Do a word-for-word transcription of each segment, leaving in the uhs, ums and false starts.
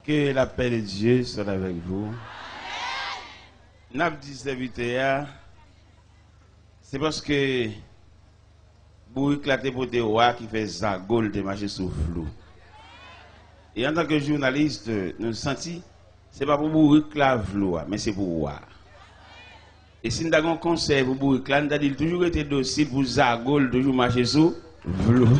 Que la paix de Dieu soit avec vous. N'a dit serviteur, c'est parce que vous éclatez pour des rois qui fait zagol de marcher sous flou. Et en tant que journaliste, nous senti, c'est pas pour vous éclater flou, mais c'est pour voir. Et si nous avons un conseil pour vous éclater, nous avons toujours été docile pour zagol, toujours marcher sous flou.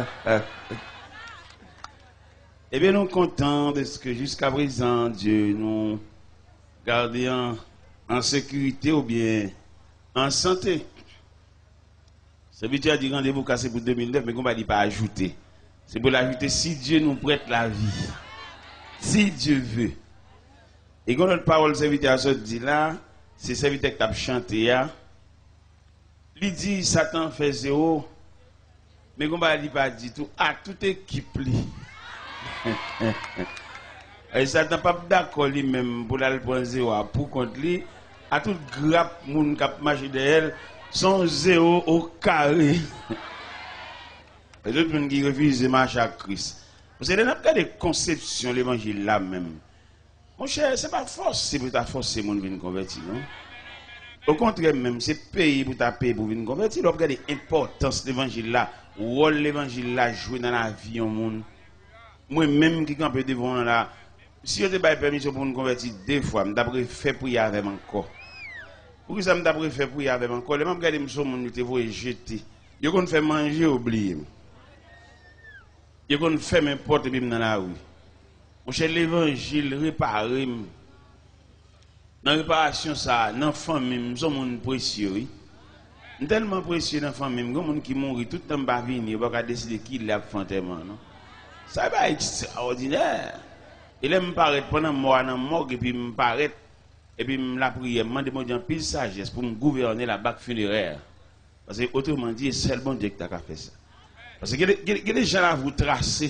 Eh bien, nous sommes contents de ce que jusqu'à présent, Dieu nous garde en, en sécurité ou bien en santé. Ce but a dit rendez-vous cassé pour deux mille neuf, mais on va dire pas ajouter. C'est pour l'ajouter si Dieu nous prête la vie. Si Dieu veut. Et quand notre parole serviteur a dit là, c'est serviteur qui a chanté. Il dit Satan fait zéro, mais on va dire pas du tout. À toute équipe. Et ça n'a pas d'accord lui-même pour aller prendre zéro pour contre lui. À toute grappe moun qui marche derrière son zéro au carré. Et d'autres gens qui refusent de marcher à Christ. Vous savez, n'a pas de conception l'évangile là même. Mon cher, c'est pas forcé pour ta forcer mon venir convertir, non? Au contraire même, c'est payer pour ta payer pour venir convertir. Donc regardez l'importance de l'évangile là, rôle l'évangile là jouer dans la vie au monde. Moi-même qui campe devant là, si je n'ai pas permission pour nous convertir deux fois, je vais faire prier avec encore. Pour ça, je vais faire prier avec encore. Les gens regardent mes gens, ils vont jeter. Ils vont faire manger, oublier. Ils vont faire n'importe quoi dans la rue. Mon cher, l'évangile réparé. Dans la réparation, ça, dans la famille, nous sommes précieux. Tellement précieux dans la famille, nous sommes qui mourent tout le temps, ils ne vont pas décider qui l'a fait enterrement. Ça va être extraordinaire. Il me paraît pendant moi dans mort et puis me paraît et puis me la prière, me demande un pile sagesse pour me gouverner la bague funéraire. Parce que autrement dit, c'est le bon Dieu qui a fait ça. Parce que il y a des gens à vous tracer.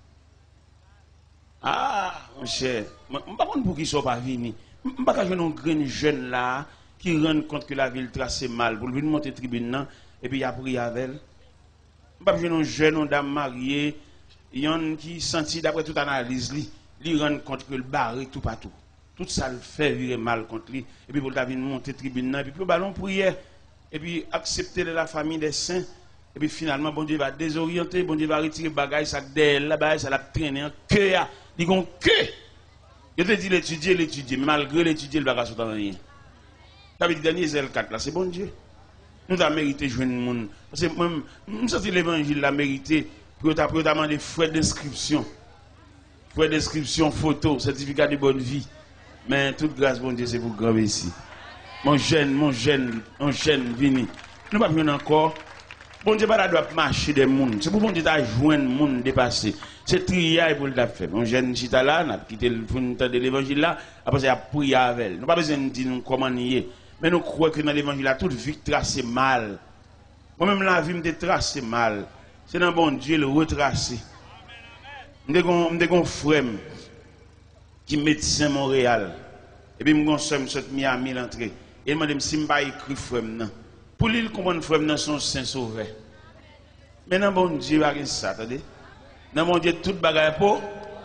Ah, mon cher, je ne sais pas pour qui ne sont pas venus. Je ne sais pas quand je vois un jeune là qui rend compte que la ville trace mal pour venir monter tribune et puis il a prié avec elle. Je ne sais pas un jeune, une dame mariée. Il y a un qui sentit d'après toute analyse, lui, lui rend compte que le barré tout partout. Tout ça le fait virer mal contre lui. Et puis pour la venir monter tribune, et puis le ballon prière, et puis accepter de la famille des saints. Et puis finalement, bon Dieu va désorienter, bon Dieu va retirer bagage, ça d'elle, là-bas, ça l'a traîné en cœur. Il dit que. Il te dit l'étudier, l'étudier, mais malgré l'étudier, le bagage n'est rien. Ça veut dire dernier zèle quatre là, c'est bon Dieu. Nous avons mérité de jouer le monde. Parce que même, nous sommes l'évangile l'a mérité. Pour t'apprendre des frais d'inscription, frais d'inscription, photo, certificat de bonne vie. Mais toute grâce, bon Dieu, c'est pour grand ici. Mon jeune, mon jeune, mon jeune, vini. Nous ne pouvons pas encore. Bon Dieu, pas doit marcher des mondes. C'est pour bon Dieu, t'as joué le monde dépassé. C'est trier pour le faire. Mon jeune chita là, n'a quitté le fond de l'évangile là, après, il a prié avec elle. Nous n'avons pas besoin de dire comment nier. Mais nous croyons que dans l'évangile là, toute vie tracée mal. Moi-même, la vie me tracée mal. C'est dans bon Dieu le retracer. Je suis un frère qui est médecin à Montréal. Et puis je suis un Miami l'entrée. Et il m'a dit si je ne pas écrit frère. Pour lui, il comprend que frère son saint sauveur. Mais dans bon Dieu, il y a ça. Dans bon Dieu, tout bagaille pour.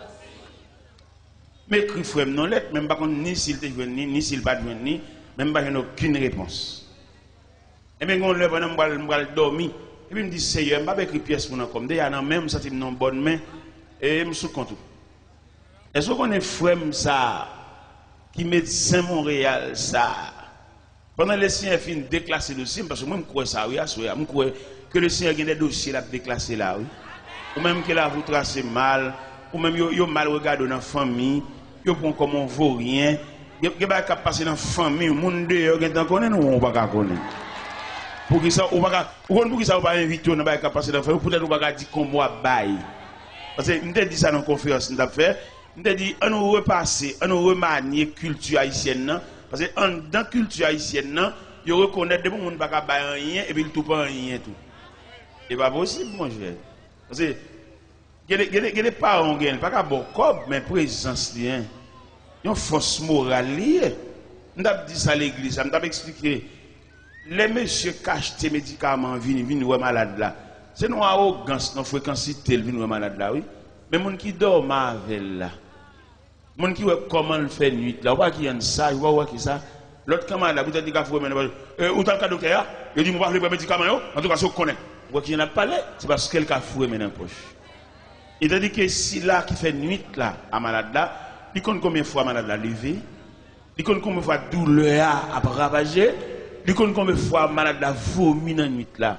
Mais écrit frère non lettre, même pas ni s'il te joint ni s'il pas joint ni, même pas aucune réponse. Et bien, on le pendant je dormir. Et puis, il me dit, Seigneur, je ne vais pas écrire pièce pour nous comme ça. Il y a même ça, une bonne main. Et je me suis compte. Est-ce qu'on est frère ça, qui médecin Montréal, ça, pendant les signes fin déclassé le dossier, parce que moi, je crois ça, oui, je crois que le Seigneur a des dossiers là, déclassé là, oui. Ou même qu'il a vous tracé mal, ou même il a mal regardé dans la famille, il prend comme on vaut rien, il n'y a pas qu'à passer dans la famille, le monde dehors, il y a un connaître ou on ne va pas connaître. Pour qui ça, ou pas, ou pour qui ça, on va inviter, on va passer dans la famille, peut-être on va dire qu'on va bailler. Parce que nous avons dit ça dans la conférence, nous avons fait, nous avons dit, on nous repasser, on nous remanier la culture haïtienne, parce que dans la culture haïtienne, il reconnaît que les gens ne peuvent pas rien, et puis ils ne peuvent pas rien. Ce n'est pas possible, mon cher. Parce que, il y a des parents qui ne peuvent pas bon corps, mais présence, il y a une force morale. Nous avons dit ça à l'église, nous avons expliqué. Les messieurs cachent des médicaments, viennent, viennent, ouais, malade là. C'est une arrogance, une fréquencité, viennent, ouais, malade là, oui. Mais les gens qui dorment avec là, Mon qui voit comment le fait nuit là, ou pas qui y a ça, ou pas qui ça. L'autre camarade là, vous avez dit qu'il faut mener. Euh, où t'as le cas docteur? Il dit, moi, je vais pas médicament, en tout cas, si vous connaissez. Ou qui y en a pas là, c'est parce qu'elle a foué maintenant poche. Il a dit que si là, qui fait nuit là, à malade là, il compte combien de fois malade là levé, il compte combien de fois douleur à ravager, il compte combien de fois malade là vomi dans la nuit là.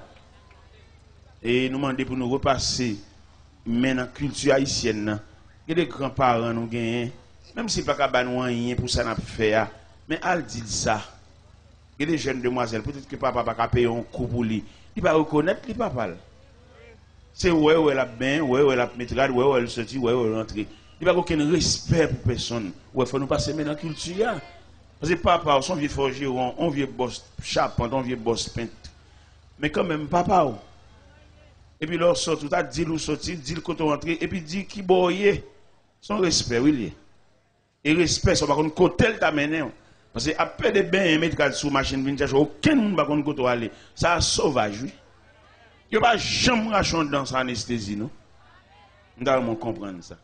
Et nous demandons pour nous repasser, mais dans la culture haïtienne, il y a des grands-parents nous gagnent, même si pas qu'à nous rien pour ça n'a fait, mais elle dit ça. Il y a des jeunes demoiselles, peut-être que papa va payer un coup pour lui, il va reconnaître les papa. C'est ouais où elle a bien, ouais où elle a métrage, ouais où elle sortit, ouais où elle rentre. Il n'y a pas aucun respect pour personne. Ouais, il faut nous passer maintenant dans la culture. Parce que papa, son vieux forgeron, on vieux boss charpente, on vieux boss peintre. Mais quand même, papa, et puis leur sort, tout à dit l'ou sorti, dit le côté rentré, et puis dit qui boye. Son respect, oui. Et respect, ça va contre côté t'a mené. Parce que après des bains, mettre sur machine, aucun monde va contre côté aller. Ça sauvage, oui. Il n'y a pas jamais racheté dans sa anesthésie, non? Nous devons comprendre ça.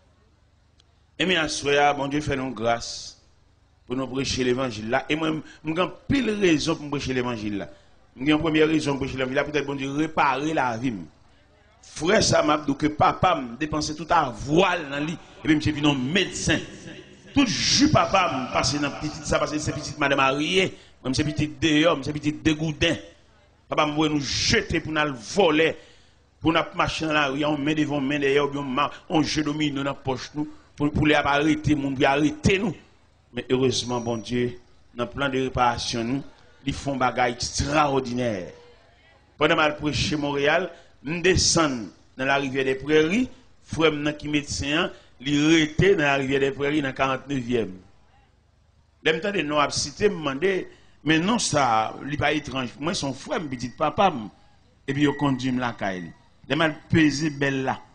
Et bien, à ce bon Dieu fait nous grâce pour nous prêcher l'évangile là. Et moi, j'ai pile raison pour prêcher l'évangile là. J'ai une première raison pour prêcher l'évangile là, peut-être bon Dieu réparer la vie. Frère, ça m'a dit que papa m'a dépensé tout à voile dans lit. Et puis, je suis venu un médecin. Tout jus papa m'a passé dans petite ça, parce que c'est petite madame mariée. Moi, c'est petite dehors, c'est petite dégoudin. Papa m'a nous jeter pour nous voler, pour nous marcher dans la rue, on met devant, main derrière, on jette domine dans la poche nous, pour, pour les arrêter, pour arrêter nous. Mais heureusement, bon Dieu, dans le plan de réparation, nous, ils font des bagages extraordinaires. Pendant que je prêche Montréal, nous descendons dans la rivière des Prairies, frère qui médecin, il était dans la rivière des Prairies dans la quarante-neuvième. L'aime temps de nous a cité, me demander. Mais non, ça, il n'est pas étrange. Moi, son frère, me dit papa, et puis il conduit la caille. Il m'a pesé belle là.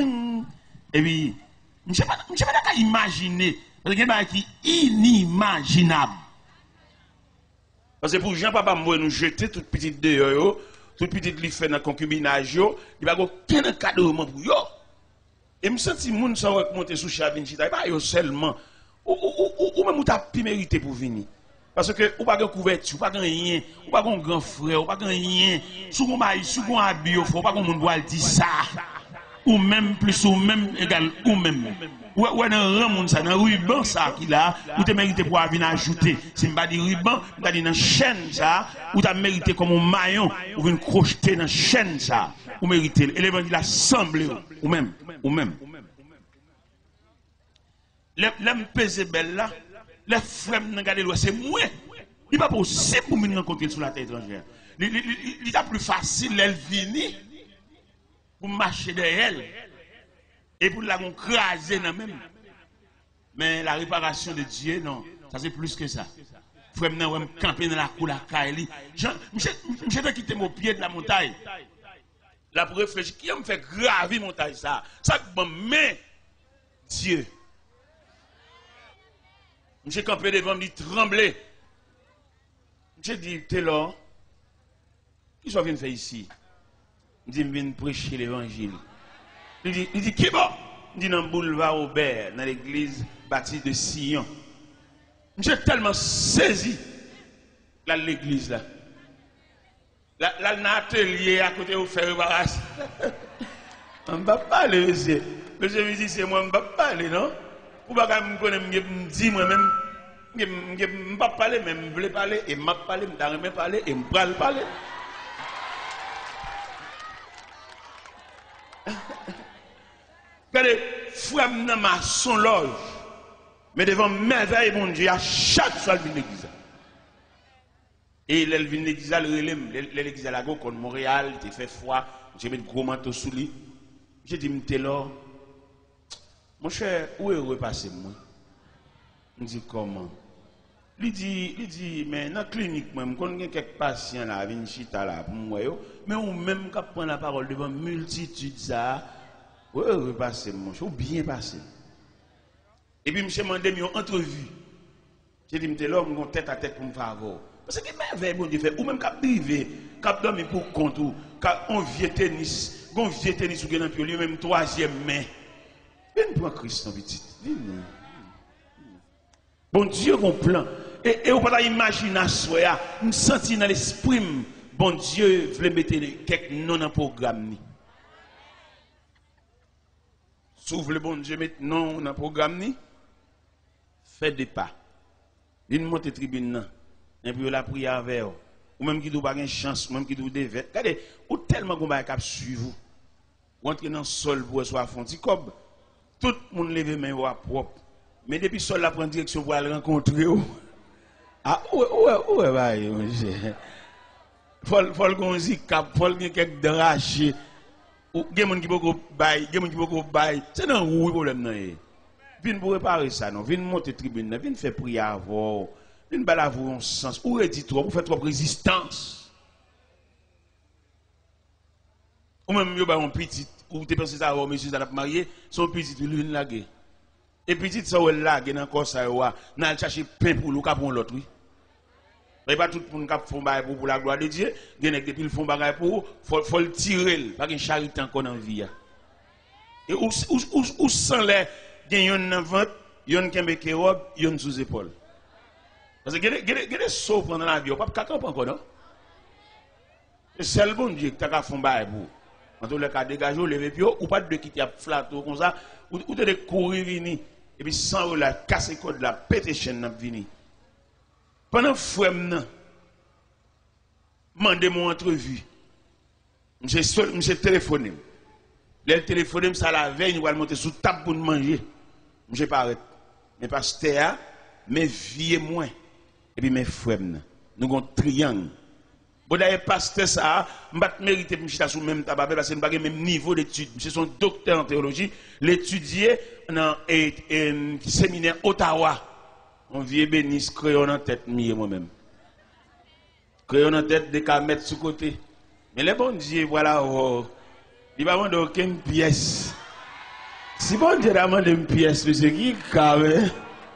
Et puis, je ne sais pas imaginer. Parce que c'est inimaginable. Parce que pour Jean, papa, moi, nous jeter toute petite dehors, toute petite li fait dans le concubinage, il n'y a aucun cadeau pour eux. Et je me sens que les gens sont montés sous Chabine, il n'y a pas seulement. Ou même, tu as pu mériter pour venir. Parce que ou pas de couverture, ou pas de rien, ou pas de grand frère, ou pas de rien. Sous un maïs, sous un habit, il faut pas qu'on monde voit dire ça. Ou même plus, ou même égal, ou même. Ou ou dans rang ça, dans ruban ça qu'il a, ou tu mérité pour venir ajouter. Si je ne pas dire ruban, je vais dire dans chaîne ça, ou tu as mérité comme un maillon, ou venir crocheter dans chaîne ça, ou mérité. Et l'évangile a semblé, ou même, ou même. L'homme pesé belle là. Les frères n'ont gardé l'eau, c'est moi. Il n'est pas possible pour me rencontrer sur la terre étrangère. Il est plus facile, elle venir pour marcher derrière elle et pour la craser dans même. Mais la réparation de Dieu, non, ça c'est plus que ça. Frère, je vais me camper dans la cour de la caille. Je vais quitter mon pied de la montagne. Là, pour réfléchir, qui me fait gravir montagne ça? Ça, mais Dieu. J'ai campé devant, me dit trembler. J'ai dit, t'es là. Qui sont venus faire ici? Il dit, je viens prêcher l'évangile. Il dit, il dit, qui bon? Il dit, dans le boulevard Aubert, dans l'église bâtie de Sion. J'ai tellement saisi là l'église là. Là, là, l'atelier à côté où faire embarrasse. On ne va pas parler, monsieur. Monsieur me dit, c'est moi, on ne va pas parler, non? Ou pas quand je me dis moi-même, je ne peux pas parler, mais je veux parler, et je ne parler, je ne veux parler, et je ne peux parler. Regardez, frère, je suis son loge, mais devant merveille, mon Dieu, à chaque fois qu'il vient l'église. Et il vient l'église, l'église à la go contre Montréal, il fait froid, j'ai mis de gros manteaux sous lui. J'ai dit, je suis là. Mon cher, où est repassé moi? Je dis comment? Il dit, il dit, mais dans la clinique, moi, je connais quelques patients là, viennent chita là, pour moi, mais ou même quand prend la parole devant multitude ça, où est repassé mon cher, ou bien passé. Et puis, je me demandé une entrevue. J'ai dit, je suis là, je suis tête à tête pour me faire voir. Parce que merveille, bon Dieu fait, ou même quand privé, quand dormir pour compte, ou quand on vient tennis, on vient tennis ou bien dans le même troisième main. Viens prendre Christ en petit. Viens. Bon Dieu, mon plan. Et, et vous pouvez imaginer, nous senti dans l'esprit, bon Dieu voulait mettre quelques noms dans le programme. Si vous voulez, bon Dieu, mettre non dans le programme, faites des pas. Il monte la tribune, et puis la prière avec vous. Ou même qui ne pas de chance, ou même qui ne pas de regardez, ou tellement qu'on va suivre vous. Ou entrer dans le sol pour soit fond cob. Tout le monde lève main ou propre. Mais depuis le sol la prend direction pour aller rencontrer vous. Ah ouais ouais ouais bah monsieur. Faut faut qu'on dit cap, faut qu'il y ait quelques draché. Ou gen moun qui beaucoup bail, gen moun qui beaucoup bail. C'est dans où problème nan. Viens pour réparer ça non, viens monter tribune, viens faire prière avant. Viens balaver un sens. Ou redit trop, ou fait trop résistance. Ou même yo ba un petit ou tu penses ça monsieur ça l'a marié, son petit lui une laguer. Et petit ça ou laguer dans corps ça wa, n'a chercher pain pour le capon l'autre oui. Mais pas tout le monde qui font bail pour pour la gloire de Dieu, gen depuis le font bagarre pour faut faut le tirer, pas une charité encore dans vie. Et ou ou ou, ou sans les gen yon nan ventre, yon kembe kerob, yon sous épaule. Parce que gen gen gen sauf dans la vie, pas caca encore non. C'est le bon Dieu qui t'a fait bail pour. En tout cas, dégager, lever pied, ou pas de quitter flat comme ça, ou, ou de courir venir, et puis sans la casser code la péter chaîne n'a venir. Pendant que je demandé mon entrevue, je téléphoné. Le téléphoné, ça la veille, nous allons monter sous table pour manger. Je pas arrêté. Mais pasteur, mes vieux moins, et puis mes frères, nous avons un triangle. Bon d'ailleurs pasteur ça, m'pas mériter m'chita sous même tabac parce que nous pas même niveau d'études. C'est son docteur en théologie, l'étudier dans un séminaire Ottawa. On vient bénis crayon en tête mieux moi-même. Crayon en tête des qu'à mettre sous côté. Mais les bon Dieu voilà oh, il va demander aucune pièce. Si bon Dieu demande une pièce monsieur qui carré.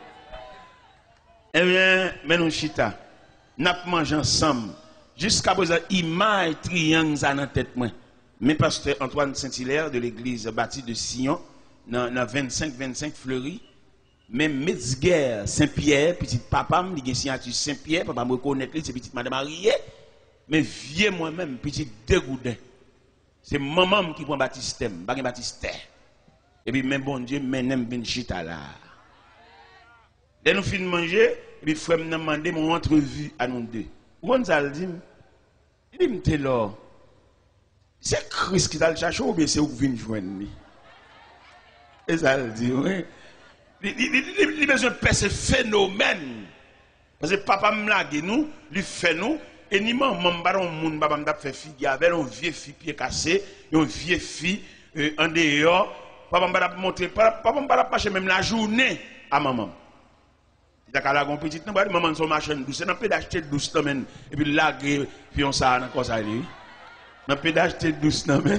Eh bien, mais nous chita. N'a mangé ensemble. Jusqu'à présent, image triangle dans la tête. Mais pasteur Antoine Saint-Hilaire de l'église bâtie de Sion, dans vingt-cinq vingt-cinq Fleury, même Metzger Saint-Pierre, petit papa, il y a signature Saint-Pierre, papa me reconnaît, c'est petite madame mariée, mais vieux moi-même, petit dégoudin. C'est maman qui prend baptistème, pas baptistère. Et puis, même bon Dieu, même ben chita là. Dès nous finissons de manger, et puis frère me demandé mon entrevue à nous deux. Où on s'est dit, il dit, là, c'est Christ qui t'a le cherché ou bien c'est où vous venez joindre? Et ça le dit, oui. Il a besoin de faire ce phénomène. Parce que papa me l'a dit, nous, il fait nous, et ni maman, maman, moun, papa me fait fille avec une vieille fille pied cassé, une vieille fille en dehors. Papa me montré, papa me pas marcher même la journée à maman. Il y a une petite maman son machine douce, on peut acheter douce et puis là puis on ça encore ça lui. On peut acheter douce mais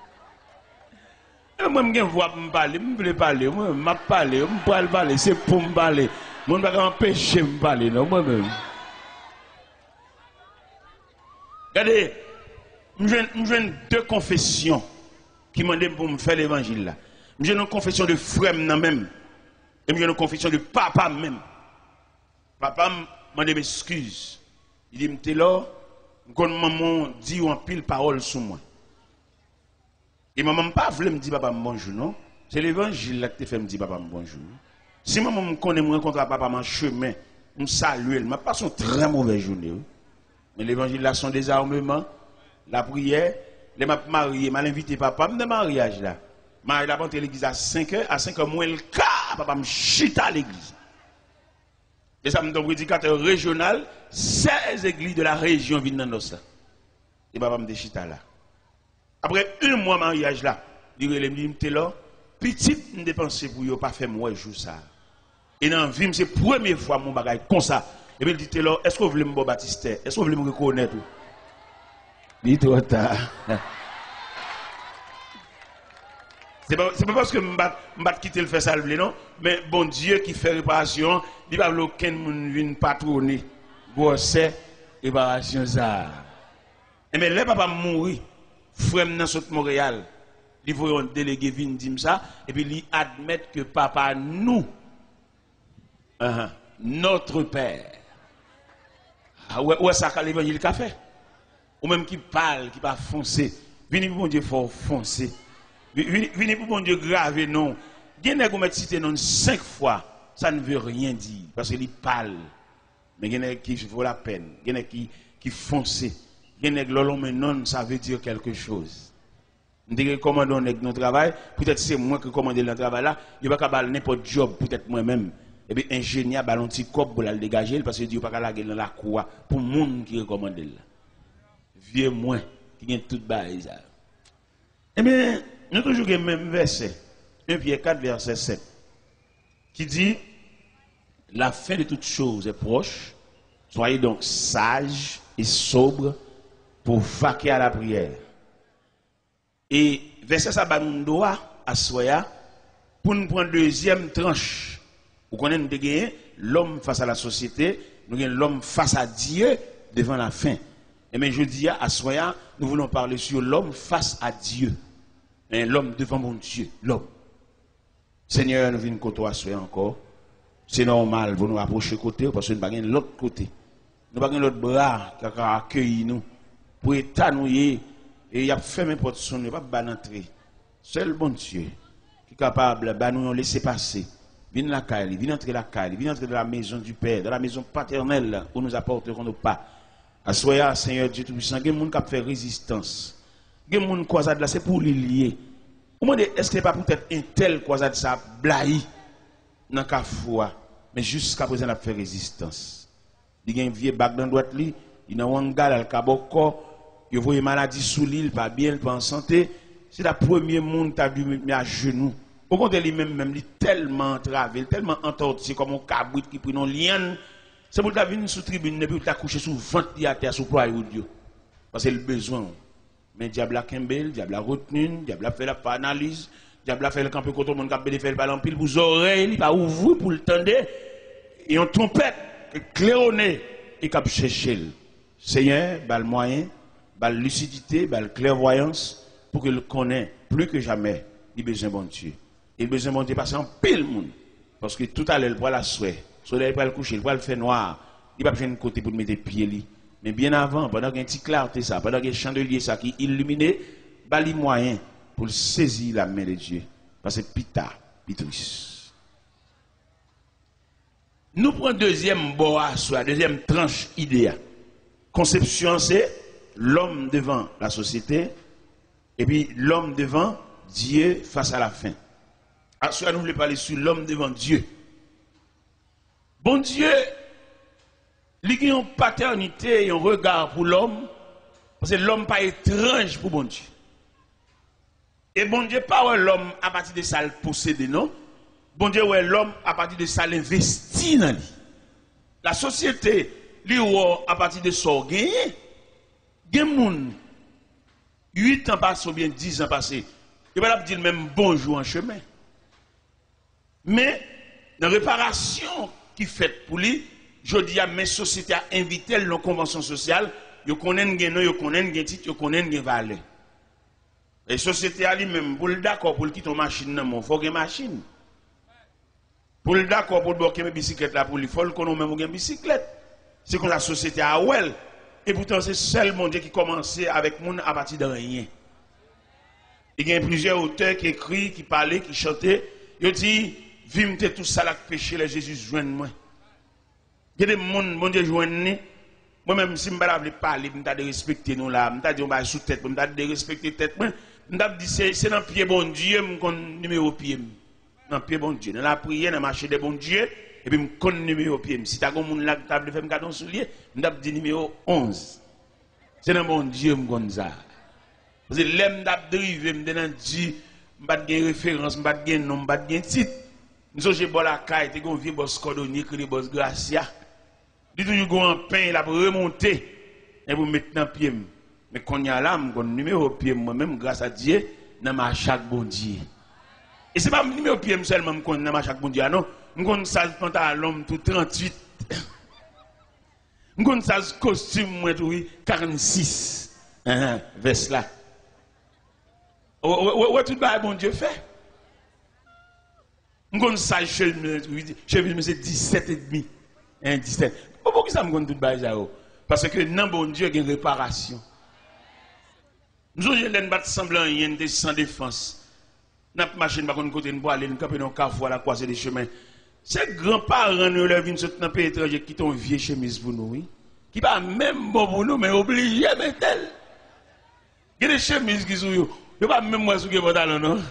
moi me voix me parler, me voulais parler, moi m'a parler, me parler parler, c'est pour me parler. Mon pas empêcher me parler non moi même. Regardez, j'ai deux confessions qui m'ont demandé pour me faire l'évangile là. J'ai une confession de frère même et j'ai une confession de papa même. Papa m'a demandé m'excuse. Il dit m'était là, quand maman dit en pile parole sur moi. Et maman pas voulu me dire papa bonjour non. C'est l'évangile là qui te fait me dire papa bonjour. Si maman me connaît me rencontre papa en chemin, me salue, m'a passé une très mauvaise journée. Mais l'évangile là son désarmement, la prière, les m'a marié, m'a invité papa de mariage là. M'a il a rentré l'église à cinq heures, à cinq heures moins le quart, papa me chita à l'église. Et ça me donne un prédicateur régional, seize églises de la région viennent dans nos. Et papa me chita là. Après un mois de mariage là, il me dit là, petit me dépenser pour yo pas faire moi jour ça. Et dans la vie, c'est la première fois mon bagage comme ça. Et puis il dit là, est-ce que vous voulez me baptiser? Est-ce que vous voulez me reconnaître? Il dit trop tard. C'est pas, pas parce que je ne vais quitter le faire ça, non. Mais bon Dieu qui fait réparation, il va pas aucun monde vienne patronner. Bon, c'est réparation ça. Et mais là, papa mourir, frère dans ce Montréal, il faut un délégué venir dire ça, et puis il admettre que papa nous, uh -huh, notre Père. Ah ouais, ouais, ça qu'a l'évangile qu'a fait. Ou même qui parle, qui va foncer. Venez pour mon Dieu, faut foncer. Venez pour mon Dieu, graver non. Gênez vous mettre cité non cinq fois, ça ne veut rien dire. Parce qu'il parle. Mais gênez qui vaut la peine. Gênez qui, qui fonce. Gênez que l'homme non, ça veut dire quelque chose. Nous disons commandons notre travail. Peut-être c'est moi qui commande le travail là. Il n'y a pas qu'à n'importe job, peut-être moi-même. Et bien, ingénieur, ballon petit cop pour le dégager, parce que Dieu n'a pas qu'à la dans la cour pour le monde qui recommande là. Vieux moins, qui gagne toute base. Eh bien, nous toujours le même verset, un Pierre quatre, verset sept, qui dit, la fin de toutes choses est proche, soyez donc sages et sobres pour vaquer à la prière. Et verset ça, nous doit à soya pour nous prendre deuxième tranche. Vous connaissez l'homme face à la société, nous avons l'homme face à Dieu devant la fin. Et bien je dis à soya, nous voulons parler sur l'homme face à Dieu. L'homme devant mon Dieu, l'homme. Seigneur, nous venons côtoyer soya encore. C'est normal, vous nous rapprocher côté parce que nous n'avons pas l'autre côté. Nous n'avons pas l'autre bras qui a accueilli nous. Pour état nous et il a fermé porte son, il n'a pas d'entrée. Seul bon Dieu qui est capable de nous laisser passer. Viens la caille, viens entrer la caille, viens entrer dans la maison du Père, dans la maison paternelle où nous apporterons nos pas. Assoya, Seigneur Dieu Tout-Puissant, il y a des gens qui font résistance. Il y a des gens qui croisent là, c'est pour les lier. Est-ce que ce n'est pas peut-être un tel croisade ça blahi dans la foi, mais jusqu'à présent, il a fait résistance. Il y a un vieux bac dans la droite, il y a un gars dans le cabocco, il y a une maladie sous l'île, pas bien, pas en santé. C'est le premier monde qui a dû mettre à genoux. Au contraire, lui-même, même, il tellement travé, tellement entorti comme un cabrit qui prend une liane. C'est pour que tu sous tribune, et puis tu as couché sous ventre à terre, sous poids de Dieu. Parce que c'est le besoin. Mais le diable a Kembel, le diable a retenu, le diable a fait la analyse, le diable a fait le camp pour que tout le monde a fait le ballon pile pour les oreilles, il a ouvert pour le tendre. Et on trompette, claironné, et a cherché. Seigneur, bal moyen, bal lucidité, bal clairvoyance, pour qu'il connaisse plus que jamais, il a besoin de bon Dieu. Il a besoin de monter passer en pile monde. Parce que tout à l'heure, il va la souhait. Le soleil va le coucher, il va le faire noir. Il va pas besoin de côté pour mettre les pieds. Mais bien avant, pendant qu'il y a un petit clarté, ça, pendant qu'il y a un chandelier ça, qui est illuminé, il y a les moyens pour saisir la main de Dieu. Parce que pita, pitris. Nous prenons deuxième bois, soit deuxième tranche idéale. Conception, c'est l'homme devant la société, et puis l'homme devant Dieu face à la fin. À ce nous voulons parler sur l'homme devant Dieu. Bon Dieu, il a une paternité et un regard pour l'homme, parce que l'homme n'est pas étrange pour bon Dieu. Et bon Dieu, pas l'homme à partir de ça le posséder, non? Bon Dieu, ouais, l'homme à partir de ça l'investit dans lui. La société, lui, à partir de ça, gagné. Il y a des gens, huit ans passés ou bien dix ans passés, il va dire même bonjour en chemin. Mais, dans la réparation qui est faite pour lui, je dis à mes sociétés à inviter la convention sociale, ils connaissent les noms, ils connaissent les titres, ils connaissent les valeurs. Et la société a lui-même, pour le d'accord, pour le quitter une machine, il faut une machine. Pour le d'accord, pour le bloquer mes bicyclettes là, pour lui, il faut qu'on ait même une bicyclette. C'est comme la société a well. Et pourtant, c'est seul mon Dieu qui commençait avec moun à partir de rien. Il y a plusieurs auteurs qui écrivent, qui parlaient, qui chantaient. Ils disent, vime tout ça là péché, là, Jésus joigne moi. Il y a des gens, mon Dieu joigne. Moi-même, si je ne veux pas parler, je vais respecter nous là. Je vais dire, je vais sous tête, je vais respecter tête. Je vais dire, c'est dans le pied bon Dieu, je vais numéro pied. Dans le pied bon Dieu. Dans la prière, dans le marché de bon Dieu, et puis je vais numéro pied. Si tu as un monde là qui t'a fait un cadeau soulier, je vais dire numéro onze. C'est dans bon Dieu, je vais ça. Parce que l'aime d'abdrive, je vais dire, je vais dire référence, je vais dire nom, je vais dire titre. Nous sommes chez Bolaka, et nous avons boss cordonnier, qui est boss Gracia. Dit toujours un pain là pour remonter et pour mettre dans le pied. Mais quand il y a là, je numéro au pied moi-même, grâce à Dieu, dans ma chaque bon Dieu. Et ce n'est pas le numéro au pied seulement dans ma chaque bon Dieu, non. Je connais ça pantalon tout trente-huit. Je connais ça costume tout quarante-six. Veste là. Où tout le bon Dieu fait? Je connais ça cheveux, c'est dix-sept et demi. Indistinct. Pourquoi ça me compte tout le parce que non, bon Dieu, il y a une réparation. Nous avons battre semblant rien de sans défense. Nous avons marché par un côté, nous aller, nous camper dans le carrefour à la croisée des chemins. Ces grands-parents nous viennent sur un pays étranger qui ont une vieille chemise pour nous, oui. Qui pas même bon pour nous, mais obligé, mais tel. Il y a des chemises qui sont, il n'y a pas même moi sur le pantalon, non?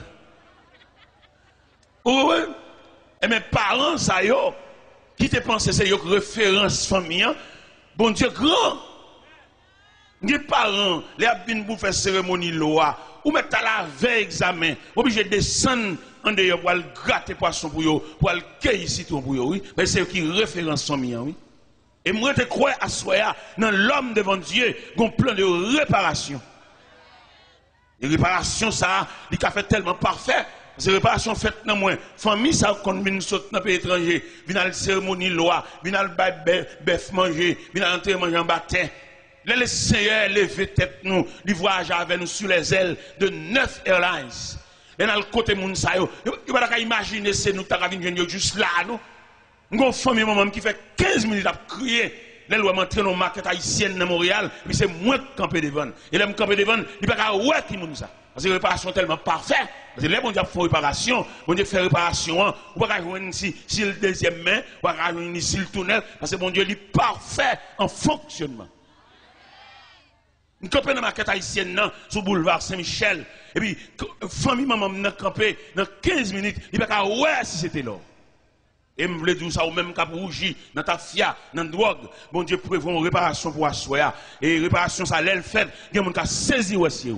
Oui, et mes parents, ça y est, qui te pensent c'est une référence famille, bon Dieu grand. Les parents, les abîmes pour faire cérémonie loi, ou mettre à la veille examen, obligé de descendre en dehors pour aller gratter poisson pour eux, pour aller cueillir citron pour eux, oui. Mais c'est qui référence famille, oui. Et moi, je crois à soi, dans l'homme devant Dieu, un plan de réparation. Et réparation, ça, il a fait tellement parfait. C'est réparation faite dans moi. Famille, ça, quand vient sauter dans le pays étranger, vient à la cérémonie loi, vient à la bœuf manger, vient à l'entrée manger en baptême. Les Seigneurs lever tête nous, ils voyagent avec nous sur les ailes de neuf airlines. Et dans le côté moun sa yo, il va pas imaginer c'est nous t'as venir juste là nous. Nous avons famille maman qui fait quinze minutes à crier. Les lois m'entrer dans market haïtienne dans Montréal, puis c'est moins que camper devant. Et là me camper devant, il pas ka ouais qui moun ça. Parce que réparation tellement parfait. Parce que les bon Dieu font réparation, bon Dieu fait réparation, ou pas joindre si si le deuxième main, ou pas joindre si le tunnel parce que bon Dieu il est parfait en fonctionnement. Nous campons dans la market haïtienne, sur le boulevard Saint-Michel. Et puis, famille maman m'a campé dans quinze minutes. Il n'y a pas ouais si c'était là. Et je voulais dire ça au même cap rougi, dans ta fia, dans la drogue. Bon Dieu prévoit une réparation pour assoya. Et réparation, ça l'est fait. Il y a des gens qui saisi aussi.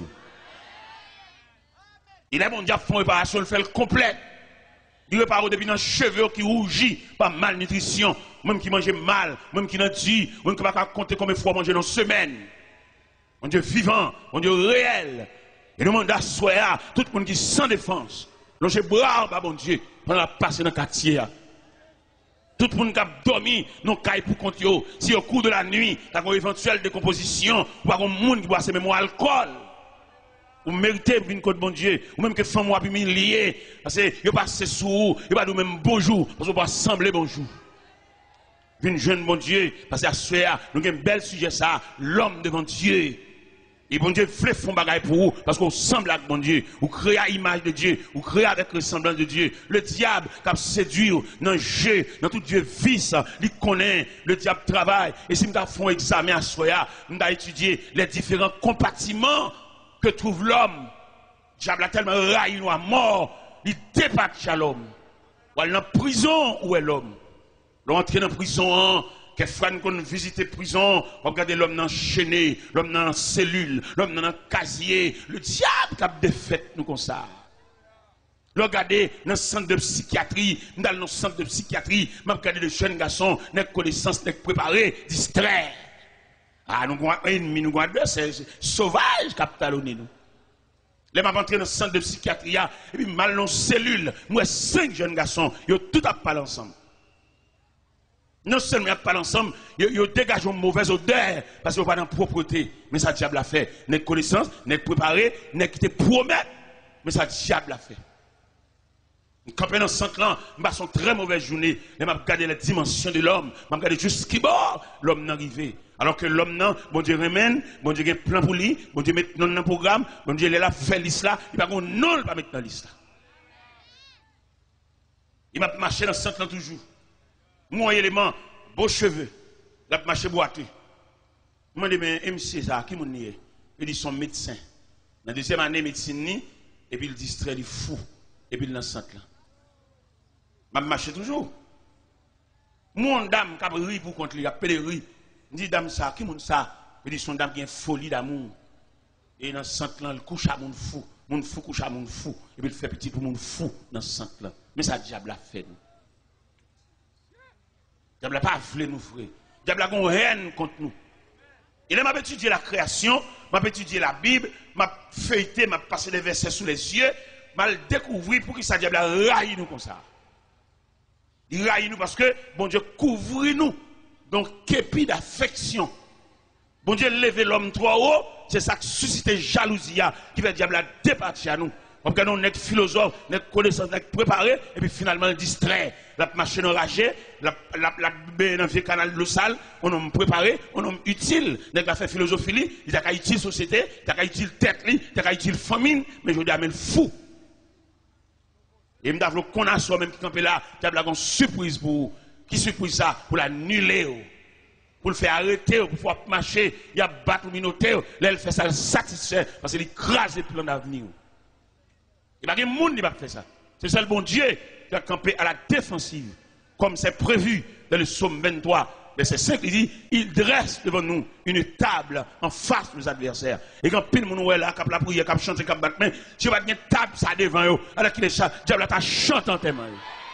Il a bon Dieu fait une réparation, il fait le complet. Il répare depuis dans les cheveux qui rougit par malnutrition. Même qui mange mal, même qui n'a dit, même qui ne peut pas compter combien de fois manger dans une semaine. Mon Dieu vivant, mon Dieu réel. Et nous demandons à soi, tout le monde qui sans défense, longer bras, bon Dieu, pendant la passer dans le quartier. Tout le monde qui a dormi, non caille pour compter. Si au cours de la nuit, il y a une éventuelle décomposition, ou un monde qui boit ce même alcool, ou méritez une côte bon Dieu, ou même que femme ou humilié, parce que il passe sous, il va nous même bonjour, parce qu'on va sembler bonjour. Une jeune bon Dieu, parce qu'à ce moment nous avons un bel sujet ça, l'homme devant Dieu. Et bon Dieu fait fond bagaille pour vous, parce qu'on semble avec bon Dieu, ou créer l'image de Dieu, ou créer avec le semblant de Dieu. Le diable qui a séduit dans le jeu, dans tout Dieu vice, il connaît, le diable travaille. Et si nous avons un examen à soi, nous avons étudié les différents compartiments que trouve l'homme. Le diable a tellement raillé nous à mort, il dépasse l'homme. Ou elle est en prison, où est l'homme? L'entrée dans la prison, que frère nous visiter prison, regardez l'homme enchaîné, l'homme dans la cellule, l'homme dans le casier, le diable qui a défait nous comme ça. Regardez dans le centre de psychiatrie, dans le centre de psychiatrie, m'a regardé de jeunes garçons, n'a connaissance, n'a préparé, distrait. Ah, nous avons un ennemi, nous avons un adversaire sauvage qui a talonné nous. Les m'a rentré dans le centre de psychiatrie, et puis mal dans la cellule, moi cinq jeunes garçons, ils ont tout à parler ensemble. Non seulement ils parlent ensemble, ils dégagent une mauvaise odeur parce qu'ils n'ont pas de propreté. Mais ça, diable a fait. N'est connaissance, n'est préparé, n'est qui te promet. Mais ça, diable a fait. Quand on est dans ce centre-là, je passe une très mauvaise journée. Je regarde les dimensions de l'homme. Je regarde juste ce qui bord l'homme n'est arrivé. Alors que l'homme, non, bon Dieu remène, bon Dieu a un plan pour lui, bon Dieu met dans le programme, bon Dieu est là, fait l'isla, il va non, il va pas mettre dans l'isla. Il va marcher dans ce centre-là toujours. Mon élément, beaux cheveux, la marché boiteux. Je me dis, mais M C, ça, qui m'en est? Il dit, son médecin. Dans la deuxième année, médecine, et puis il distrait, il fou, et puis il est dans le centre là. Je marche toujours. Mon dame qui a ri pour contre lui, il a pédé ri. Il dit, dame, ça, qui m'en ça? Il dit, son dame qui a une folie d'amour. Et dans le centre là, il couche à mon fou. Mon fou couche à mon fou. Et puis il fait petit pour mon fou dans ce centre là. Mais ça, diable a fait, nous. Le diable n'a pas voulu nous frère. Le diable a une haine contre nous. Il m'a étudié la création, m'a étudié la Bible, m'a feuilleté, m'a passé les versets sous les yeux, m'a découvert pour que ça diable a raillé nous comme ça. Il raille nous parce que bon Dieu couvre nous. Donc képi d'affection. Bon Dieu lever l'homme trop haut, c'est ça qui suscite jalousie qui fait le diable a départir à nous. On regarde un philosophe, un connaissance, un préparé, et puis finalement distrait. La machine enragée, la la la dans le canal de l'eau sale, on homme préparé, on homme utile. Nèg la fait philosophie, il a qu'à utile société, il a qu'à utile tête, il a qu'à utile famille, mais je dis amène fou. Et m'd'a vle qu'on a soi même qui campé là, tu as une surprise pour qui surprise ça pour l'annuler. Pour le faire arrêter, pour pouvoir marcher, il y a battre le minotaire, là elle fait ça le satisfait parce qu'il écrase le plan d'avenir. Il n'y a pas de monde qui va faire ça. C'est ça le bon Dieu qui a campé à la défensive, comme c'est prévu dans le psaume vingt-trois, verset cinq, il dit, il dresse devant nous une table en face de nos adversaires. Et quand pile mon est là, cap la prière, cap chanter, cap battre main, tu vas gagner table ça devant eux, alors qu'il est ça, diable t'a chanté en témoin.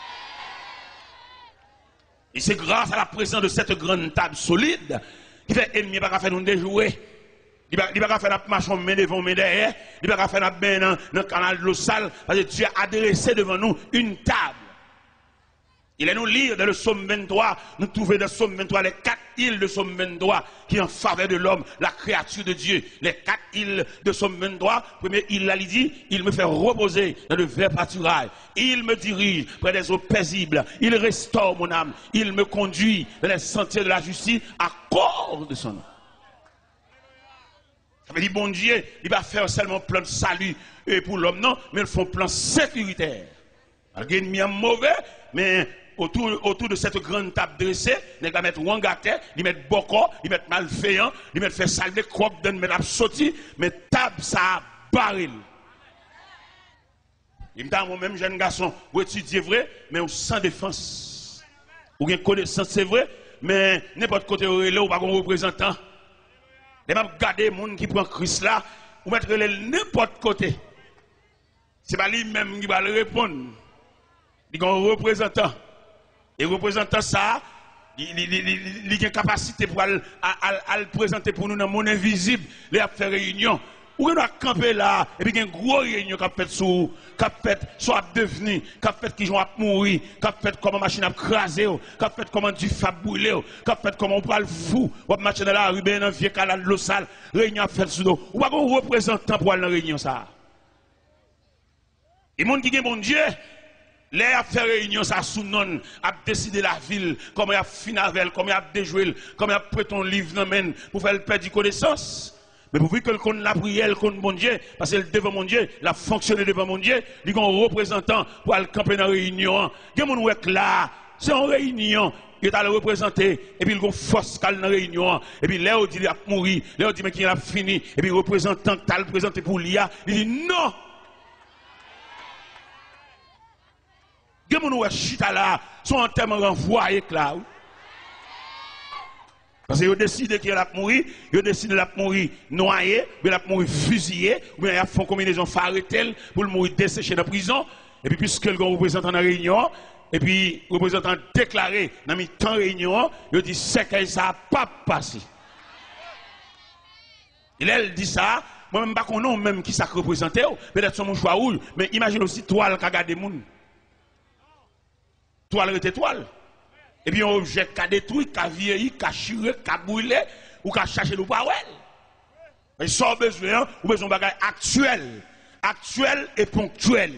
Et c'est grâce à la présence de cette grande table solide qui fait ennemi pas faire nous déjouer. Il ne va pas faire la marche en main devant, main derrière. Il ne va pas faire la main dans le canal de l'eau sale. Parce que Dieu a adressé devant nous une table. Il est nous lire dans le psaume vingt-trois. Nous trouvons dans le psaume vingt-trois les quatre îles de psaume vingt-trois qui en faveur de l'homme, la créature de Dieu. Les quatre îles de psaume vingt-trois. Première île, là, il dit, il me fait reposer dans le vert pâturage. Il me dirige près des eaux paisibles. Il restaure mon âme. Il me conduit dans les sentiers de la justice à cause de son nom. Ça veut dire, bon Dieu, il va faire seulement plan de salut pour l'homme, non, mais il faut un plan sécuritaire. Il y a ennemi mauvais, mais autour, autour de cette grande table dressée, il va mettre Wangate, il va mettre Boko, il va mettre malveillant, il va faire salver crop, il va mettre sorti, mais table ça baril. Il me dit, moi-même, jeune garçon, vous étudiez vrai, mais sans défense. Vous avez connaissance, c'est vrai, mais n'importe côté où il est, ou pas un représentant. Les gens regardent les gens qui prennent Christ là, ou mettre n'importe côté. Ce n'est pas lui-même qui va le répondre. Il y a un représentant. Et le représentant, ça, il a une capacité pour le présenter pour nous dans le monde invisible, les faire réunion. Ou on a campé là, et puis il y a une grosse réunion qui a fait sur, qui a fait soit devenu, qui a fait qui vont mourir, qui a fait comment machine a crasé, qui a fait comment du fab brûlé, qui a fait comment on parle fou, ou a marché dans la rue, dans un vieux canal de l'eau sale, réunion a fait sur nous. Ou pas un représentant pour aller dans la réunion ça. Et les gens qui ont bon Dieu, les a fait réunion ça sous non, a décidé la ville, comment il a fini avec, comment il a déjoué, comment il a prêté un livre pour faire le perdre de connaissance. Mais pour que qu'on la prière, qu'on bon Dieu, parce que devant mon Dieu, la fonctionné devant mon Dieu, il y a un représentant pour aller camper dans la réunion. Il y a un monde là, c'est une réunion, il est le représenter, et puis il y a une force dans la réunion, et puis là, il dit qu'il a mouru, là, il dit qu'il a fini, et puis le représentant qui a présenté pour l'I A, il dit non! Il y a un monde qui est là, son enterrement renvoyé là. Parce qu'ils ont décidé qu'il a mourir, ils ont décidé qu'il a mourir noyé, il a mourir fusillé, ou bien ils font une combinaison farretelle pour le mourir desséché dans la prison. Et puis, puisque le représentant dans la réunion, et puis le représentant déclaré dans le temps de réunion, il dit c'est que ça n'a pas passé. Il a dit ça, moi-même, je ne sais pas même qui ça représentait, peut-être son choix rouge, mais imagine aussi toile qui a gardé les gens. Toile était toile. Et puis, un objet qui a détruit, qui a vieilli, qui a chiré, qui a brûlé, ou qui a cherché le power. Mais sans besoin, ou besoin de bagages actuels. Actuels et ponctuels.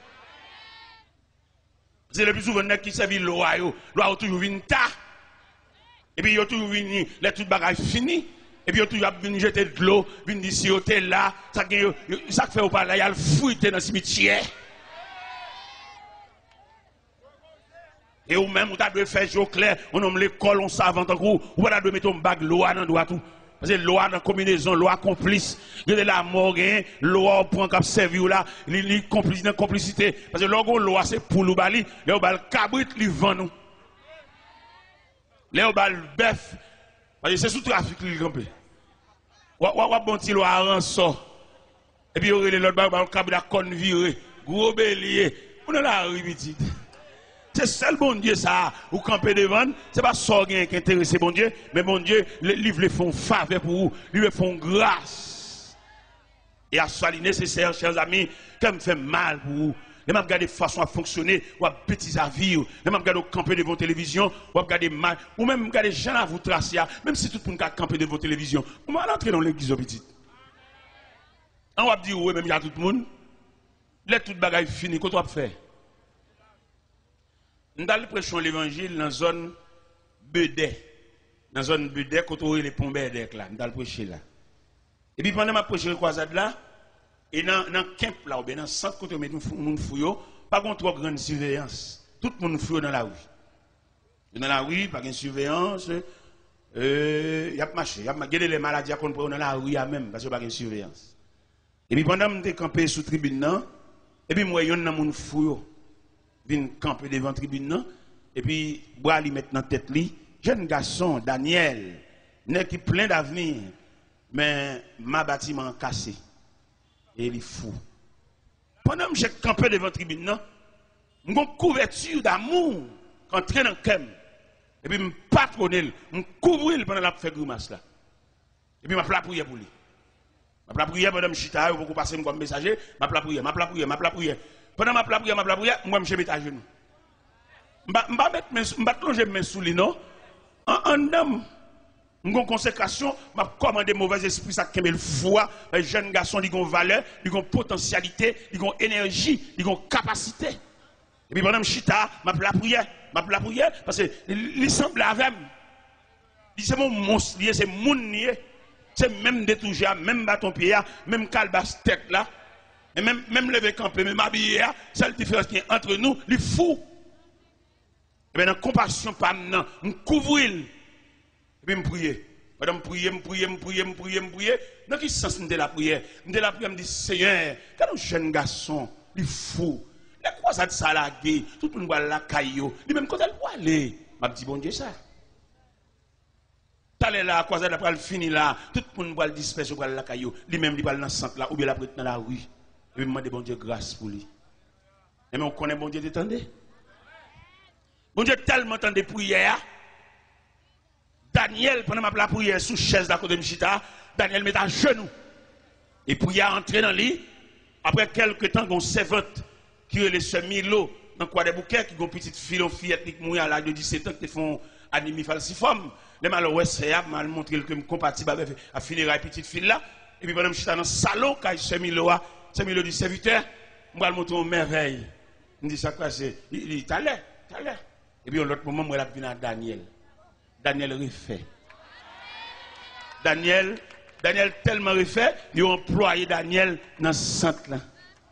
C'est le plus souvent qui servent l'eau, l'eau a toujours une ta. Et puis, il y a toujours une, les tout bagages finis. Et puis, il y a toujours une jeter de l'eau, une d'ici, là. Ça fait au pas là, il y a le fruité dans le cimetière. Et ou même, vous avez fait jour clair, on nomme l'école, on savant en gros, ou vous avez mettre un bague l'eau dans le tout. Parce que l'eau dans combinaison, l'eau complice, il y a la mort, l'eau prend comme servi là, il complice dans complicité. Parce que l'eau, l'eau c'est pour nous bali, l'eau bal cabrit, il vend nous. L'eau bal bœuf, parce que c'est sous trafic qu'il campé. Ou ou bon petit l'eau à rançon. Et puis, il y aurait l'autre bal cabrit à convirer, gros bélier, on a la ribitide. C'est seul bon Dieu ça, ou camper devant, c'est pas ça qui est intéressé bon Dieu, mais bon Dieu, les livres les font faveur pour vous, ils le font grâce. Et à ce nécessaire, chers amis, quand me fait mal pour vous, les gens regardent de façon à fonctionner, ou à bêtises à vivre, les gens regardent camper devant la télévision, ou à regarder mal, ou même regarder les gens à vous tracer, même si tout le monde a campé devant la télévision, on va entrer dans l'église au petit. On va dire, oui, même il y a tout le monde. Là, toute bagaille fini, qu'est-ce que tu as fait? Nous allons prêcher l'évangile dans la zone Bedé. Dans la zone Bedé, quand on les ponts Bedé, là. Nous allons prêcher là. Et puis pendant que je prêche le croisade là, et dans le camp là, ou bien dans le centre, quand on met tout le monde fouillot, pas contre trop grande surveillance. Tout le monde fouillot dans la rue. Dans la rue, pas de surveillance. Il y a pas marché. Il y a les maladies qu'on prend dans la rue même, parce qu'il n'y a pas de surveillance. Et puis pendant que je campé sous la tribune, et puis moi, il y a un monde fouillot. Vient camper devant la tribune, et puis, bois lui mettre dans la tête, lui, jeune garçon, Daniel, n'est qui plein d'avenir, mais ma bâtiment cassé. Et il est fou. Pendant que j'ai campé devant la tribune, j'ai une couverture d'amour, quand je traîne dans le cœur, et puis je me patronne, je me couvre pendant la fait grimace là. Et puis je me prière pour lui. Je me prière pendant que je suis là, je vais passer comme messager, je me prière, je me prière, je me prière. Pendant ma prière, ma prière, moi je vais mettre à genoux. Je vais mettre plonger mes sous les non. En homme, une consécration, je vais commander mauvais esprit, ça qui le foi. Les jeunes garçons, ils ont valeur, ils ont potentialité, ils ont énergie, ils ont capacité. Et puis pendant que je suis là, je vais prière, je vais prière, parce que il semble avec moi. C'est mon monstre, c'est mon nier. C'est même détouché, même bâton pied, même calebasse tête là. Et même, même lever camper, même habiller, c'est la différence qui est entre nous, les fous. Et bien, dans la compassion, pas maintenant, on couvre. Et puis, je prie. Madame, je prie, je prie, je prie, je prie, je prie. Dans quel sens de la prière? De la prière, je me dis, Seigneur, quand un jeune garçon, les fous, les croisades salagées, tout le monde va la caillou, lui même quand elle va aller, je me dis, bon Dieu, ça. T'allais là, croisade après, elle finit là, tout le monde va le disperser, va la caillou, lui même, il va dans le centre là, ou bien la prête dans la rue. Et je demande bon Dieu grâce pour lui. Et mais on connaît bon Dieu t'entendez? Bon Dieu tellement entendu prière. Daniel, pendant ma prière sous chaise d'à côté de Mchita, Daniel met à genoux. Et prière entrer dans lui. Après quelques temps, on servante qui est le semi-lot dans quoi des bouquets, qui ont une petite fille, une fillette qui mouille à l'âge de dix-sept ans, qui font anémie falciforme. Les malheureux, c'est mal montré que je suis compatible avec la funéraille petite fille là. Et puis pendant que je suis dans le salon, quand je suis semi-lot, c'est le serviteur, je vais le montrer en merveille. Je dis ça quoi, c'est. Il dit, t'as l'air, t'as l'air. Et puis, l'autre moment, moi, je vais à Daniel. Daniel refait. Daniel, Daniel tellement refait, il a employé Daniel dans ce centre là.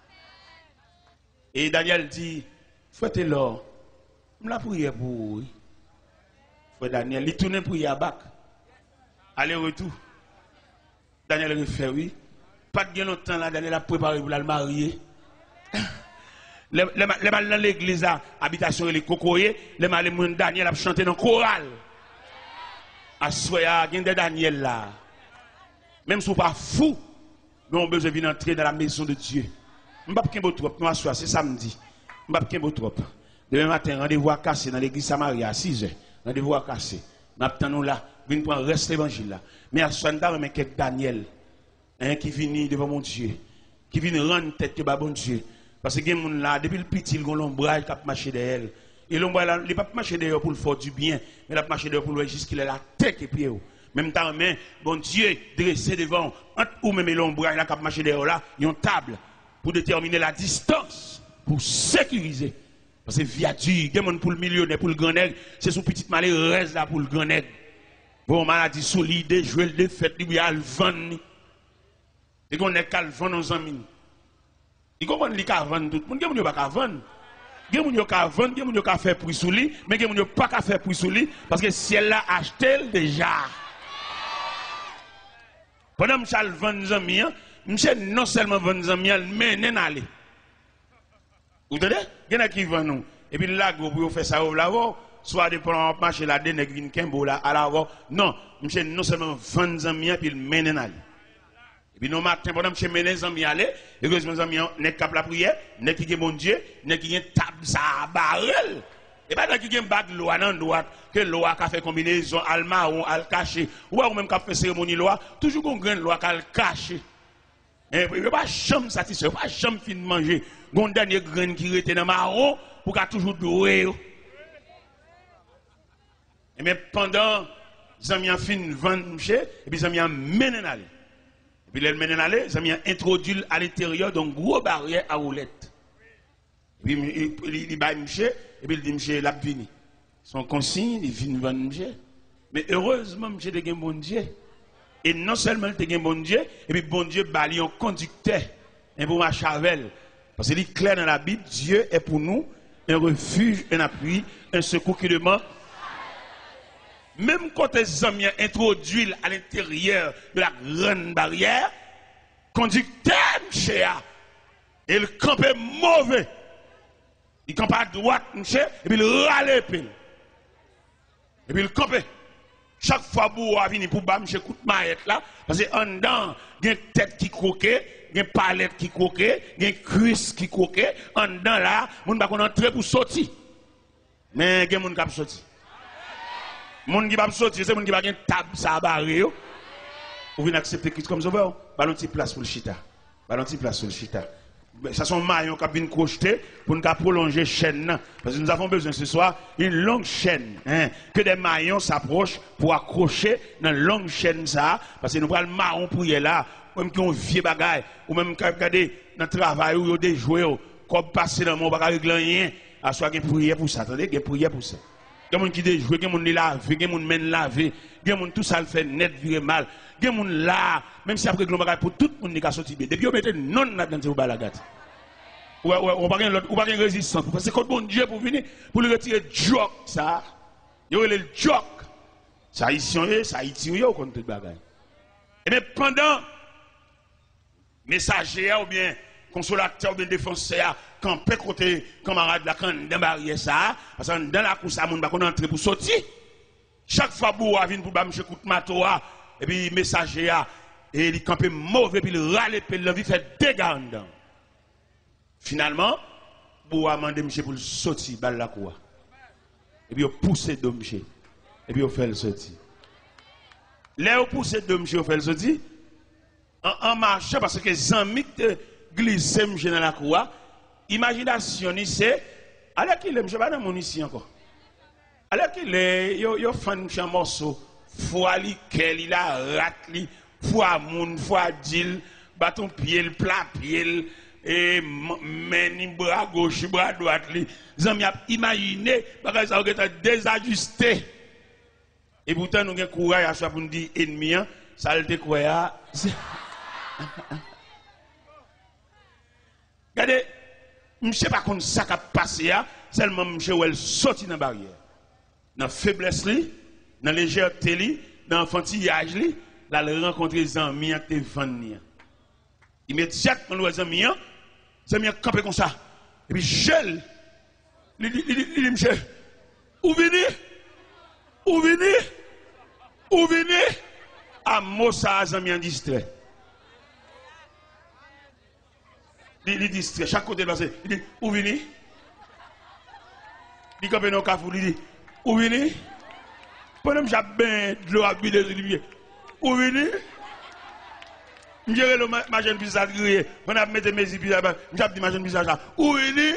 Et Daniel dit, faites l'or. Je la prière pour vous. Frère Daniel, il tourne pour y abac. Aller-retour. Daniel refait, oui. Pas de bien longtemps là, Daniel a préparé pour le marier. Les mal dans l'église, habitation et les cocoyers, les mal Daniel a chanté dans le choral. À soya, il y a Daniel là. Même si vous pas fou, nous avons besoin de venir entrer dans la maison de Dieu. Je ne vais pas trop, nous asseoir, c'est samedi. Je ne vais pas trop. Demain matin, rendez-vous à casser dans l'église Samaria à six heures. Rendez-vous à casser. Nous attendons là, venez prendre reste l'évangile là. Mais à soixante mais quelques Daniel. Hein, qui vient devant mon Dieu, qui vient rendre tête que bon Dieu. Parce que les gens là, depuis le petit, ils ont l'ombrage qui a marché derrière. Et l'ombrage, il n'a pas marché derrière pour le faire du bien, mais il a marché derrière pour le juste qu'il ait la tête et pied. Même temps, mais bon Dieu, dressé devant, entre ou même l'ombrage là qui a marché derrière là, il y a une table pour déterminer la distance, pour sécuriser. Parce que via Dieu, il y a pour le millionnaire, pour le grand nègre, c'est son petit malheur reste là pour le grand nègre. Bon, maladie solide, jouer le défaite, il y a le vent. Et qu'on est qu'à vendre nos amis. Il comprend qu'il y a vendre tout le monde. Il n'y a pas qu'à vendre. Il y a qu'à vendre, il y a qu'à faire prix sous lui, mais il n'y a pas qu'à faire prix sous lui, parce que si elle l'a acheté déjà. Pendant que je vends nos amis, je non seulement vendre nos amis, mais je aller. Vous entendez? Il y en a qui vendent nous. Et puis là, vous faites ça au lavo, soit de prendre un marché là, des nègres qui viennent à l'avo. Non, je non seulement vendre nos amis, puis je mène aller. Et puis, nos matins, pendant que je mets les amis aller, et que mes amis n'est qu'à la prière, n'est qui est mon Dieu, n'est qui est table, ça, barrel. Et pas qui est un bac de loi, non, droite, que loi a fait combinaison, al marron, al caché, ou même qui a fait cérémonie loi, toujours qu'on graine loi qu'al caché. Et puis, il n'y a pas jamais satisfait, il n'y a pas jamais fin de manger. Gon dernier graine qui était dans marron, pour qu'à toujours doué. Et mais pendant, les amis ont fin de vendre, et puis les amis ont mené aller. Puis elle mène aller, ça m'a introduit à l'intérieur d'un gros barrière à roulette. Puis il dit monsieur et puis il dit monsieur l'a vini. Son consigne, il vient vendre monsieur. Mais heureusement monsieur de un bon Dieu. Et non seulement il a un bon Dieu, et puis bon Dieu bali un conducteur, un pour ma chavel. Parce qu'il est clair dans la Bible, Dieu est pour nous un refuge, un appui, un secours qui demande. Même quand les hommes introduits à l'intérieur de la grande barrière, conducteur, monsieur, et le camp est mauvais. Il campe à droite, monsieur, et puis il râle l'épée. Et puis il campe. Chaque fois que vous venez pour bam, monsieur, coup de maillette là, parce qu'en dedans, il y a une tête qui croquait, il y a une palette qui croquait, il y a une cuisse qui croquait. En dedans là, on ne va pas entrer pour sortir. Mais il y a des gens qui peuvent sortir. Les gens qui peuvent sortir, c'est les gens qui ont une table, ça a barré. Vous venez accepter Christ comme ça, vous avez une place pour le chita. Vous avez une place pour le chita. Ça sont maillons qui viennent crocheter pour nous prolonger la chaîne. Parce que nous avons besoin ce soir d'une longue chaîne. Hein, que des maillons s'approchent pour accrocher dans une longue chaîne. Ça, parce que nous prenons le marron pour y aller là. Même qui ont vieux bagaille. Ou même qui ont regardé dans le travail où ils ont des jouets. Comme passer dans mon bagage régler rien. À soit qu'il y ait prière pour ça. Attendez, qu'il y ait prière pour ça. Il y a des gens qui déjouent, il y a des gens qui lavent, il y a des gens qui mènent laver. Il y a des gens tout ça le fait net, virer mal. Il y a des gens là, même si après le bagage pour tout le monde qui a sorti bien. Depuis, on mette non là-dedans, vous balagate. Ou pas de résistance. Parce que c'est bon Dieu pour venir, pour le retirer joke, ça. Il y a le joke. Ça haïtien, ça haïtien, il y a contre tout bagage. Et bien pendant, messager ou bien consolateur ou bien défenseur, quand peut côté camarade là, quand dans barrière ça, parce que dans la course, ça, on va entrer pour sortir. Chaque fois que vous venez pour bam chez coup de mato, et puis messager, et il campe mauvais, puis il râle, puis il fait dégâts dedans. Finalement, vous avez demandé monsieur pour le sortir, balle la cour. Et puis vous poussez de monsieur. Et puis vous faites le sortir. Là, vous poussez de monsieur, vous faites le sortir. En, en marchant, parce que les amis te glissent monsieur dans la cour, imagination, c'est, alors qu'il est, monsieur, pas dans mon ici encore. Alors qu'il est, il a fait un morceau, foi li, quel, il a rat li, foi moun, foi dil, bâton pied, plat pied, et meni bras gauche, bras droite, les amis ont imaginé, parce que ça a été désajusté. Et pourtant, nous avons courage à soi pour nous dire ennemi, ça a été quoi? Regardez, je ne sais pas comment ça a passé, seulement je suis sorti dans la barrière. Dans la faiblesse, dans la légèreté, dans l'enfantillage, là, il rencontre les amis qui te vendent. Immédiatement, nous les amis, les amis campé comme ça. Et puis, je il dit, monsieur, où venez? Où venez? Où venez? À Mossa, les amis en distrait. Il dit distrait, chaque côté de la il dit, où venez? Il dit, dans le café, il dit, où venez? Pendant que j'ai bien de l'eau à buter, il dit, où venez? Je dirais le ma jeune visage grillé. On a mis mes yeux là-bas. Je dis ma jeune visage là. Où il est?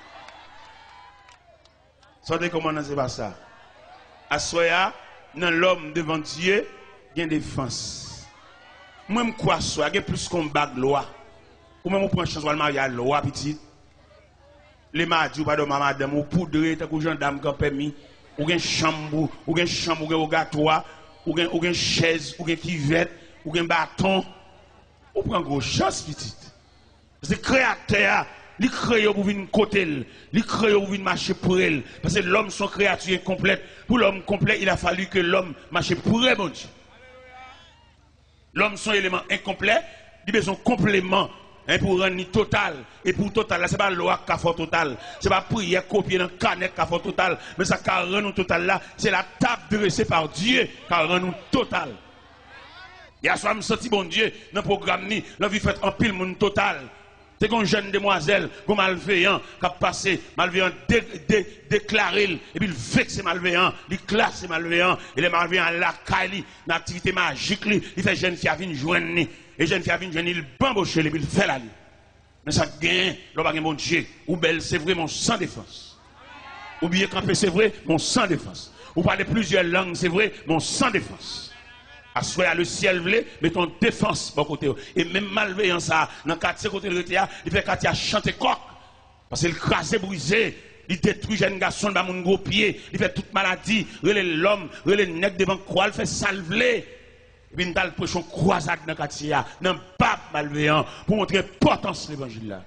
Sortez comment c'est pas ça. À soya, dans l'homme devant Dieu, il y a une défense. Moi, je crois ça, il y a plus qu'on bat de loi. Ou même on prend chance de marier à loi, petit. Les mardis, pas de madame, ou poudre, tant que gendarme qui a permis, ou une chambre, ou une chambre, ou un gâteau, ou une chaise, ou une kivette, ou un bâton. Ou prend gros chance, petit. Parce que le créateur, il crée pour venir côté, il crée pour venir marcher pour elle. Parce que l'homme, son créature incomplète. Pour l'homme complet, il a fallu que l'homme marche pour elle, mon Dieu. L'homme, son élément incomplet, il a besoin de complément hein, pour rendre total. Et pour total, ce n'est pas loi qui a fait total. Ce n'est pas prière copier dans le canet qui a fait total. Mais ça qui a rendu total là, c'est la table dressée par Dieu qui a rendu total. Il y a soit me senti bon Dieu dans le programme ni la vie faite en pile monde total. C'est une jeune demoiselle, un malveillant qui a passé, malveillant dé, dé, déclaré, et puis il vexe malveillant, il classe malveillant, et les malveillants la caille, l'activité magique, il fait jeune fille à venir joindre, et jeune fille à venir joindre, il bamboche, et puis il fait la vie. Mais ça gagne, l'homme a bon Dieu, ou belle, c'est vrai, mon sans défense. Ou bien camper, c'est vrai, mon sans défense. Ou parler plusieurs langues, c'est vrai, mon sans défense. Assoya le ciel vle, mettons défense bon côté. Et même malveillant ça, dans le quartier côté de l'État, il fait quartier chanter coq. Parce qu'il crase brisé, il détruit jeune garçon dans mon gros pied, il fait toute maladie, relè l'homme, relè nèg devant croix, il fait salveler. Et puis nous allons prêcher une croisade dans le quartier, dans le pape malveillant, pour montrer l'importance de l'évangile là.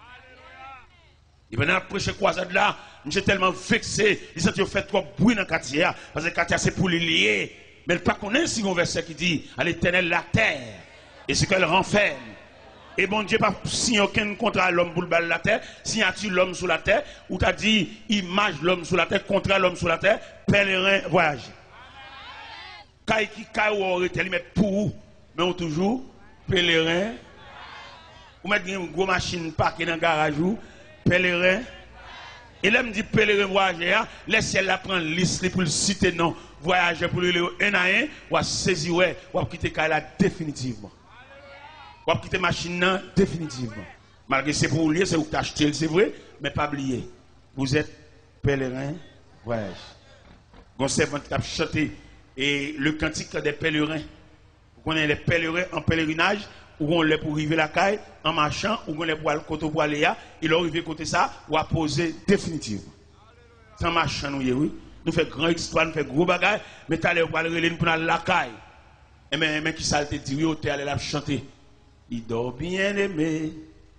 Et pendant que prêcher croisade là, je suis tellement vexé, il s'est fait trop bruit dans le quartier, parce que le quartier c'est pour les lier. Mais le pas connaît si un verset qui dit à l'Éternel la terre et ce qu'elle renferme. Et bon Dieu pas signé aucun contrat à l'homme pour le bal la terre, signature l'homme sur la terre, ou t'as dit image l'homme sur la terre, contrat l'homme sur la terre, pèlerin voyage. Kay qui kay ou aurait ils mettent pour mais on toujours pèlerin. Ou mettre une grosse machine parquée dans le garage ou pèlerin. Et là me dit pèlerin voyageur, laissez la prendre liste pour le citer non. Voyager pour le un à un, ou à saisir, ou à quitter Kaila définitivement. Ou à quitter machine définitivement. Malgré c'est pour lier, c'est vous t'acheter, c'est vrai, mais pas oublier. Vous êtes pèlerin, voyage. Vous servant qui a chanté et le cantique des pèlerins. Vous connaissez les pèlerins en pèlerinage, ou on les pour arriver la caille, en marchant, ou on les pour aller côté pour aller là, il a arrivé côté ça, ou à poser définitivement. Sans marchant, nous, oui. Nous faisons grand histoire, nous faisons gros bagages, mais tu allais pour aller pour la caille. Et mais qui ça te dit, oui, tu allais la chanter. Il dort bien aimé,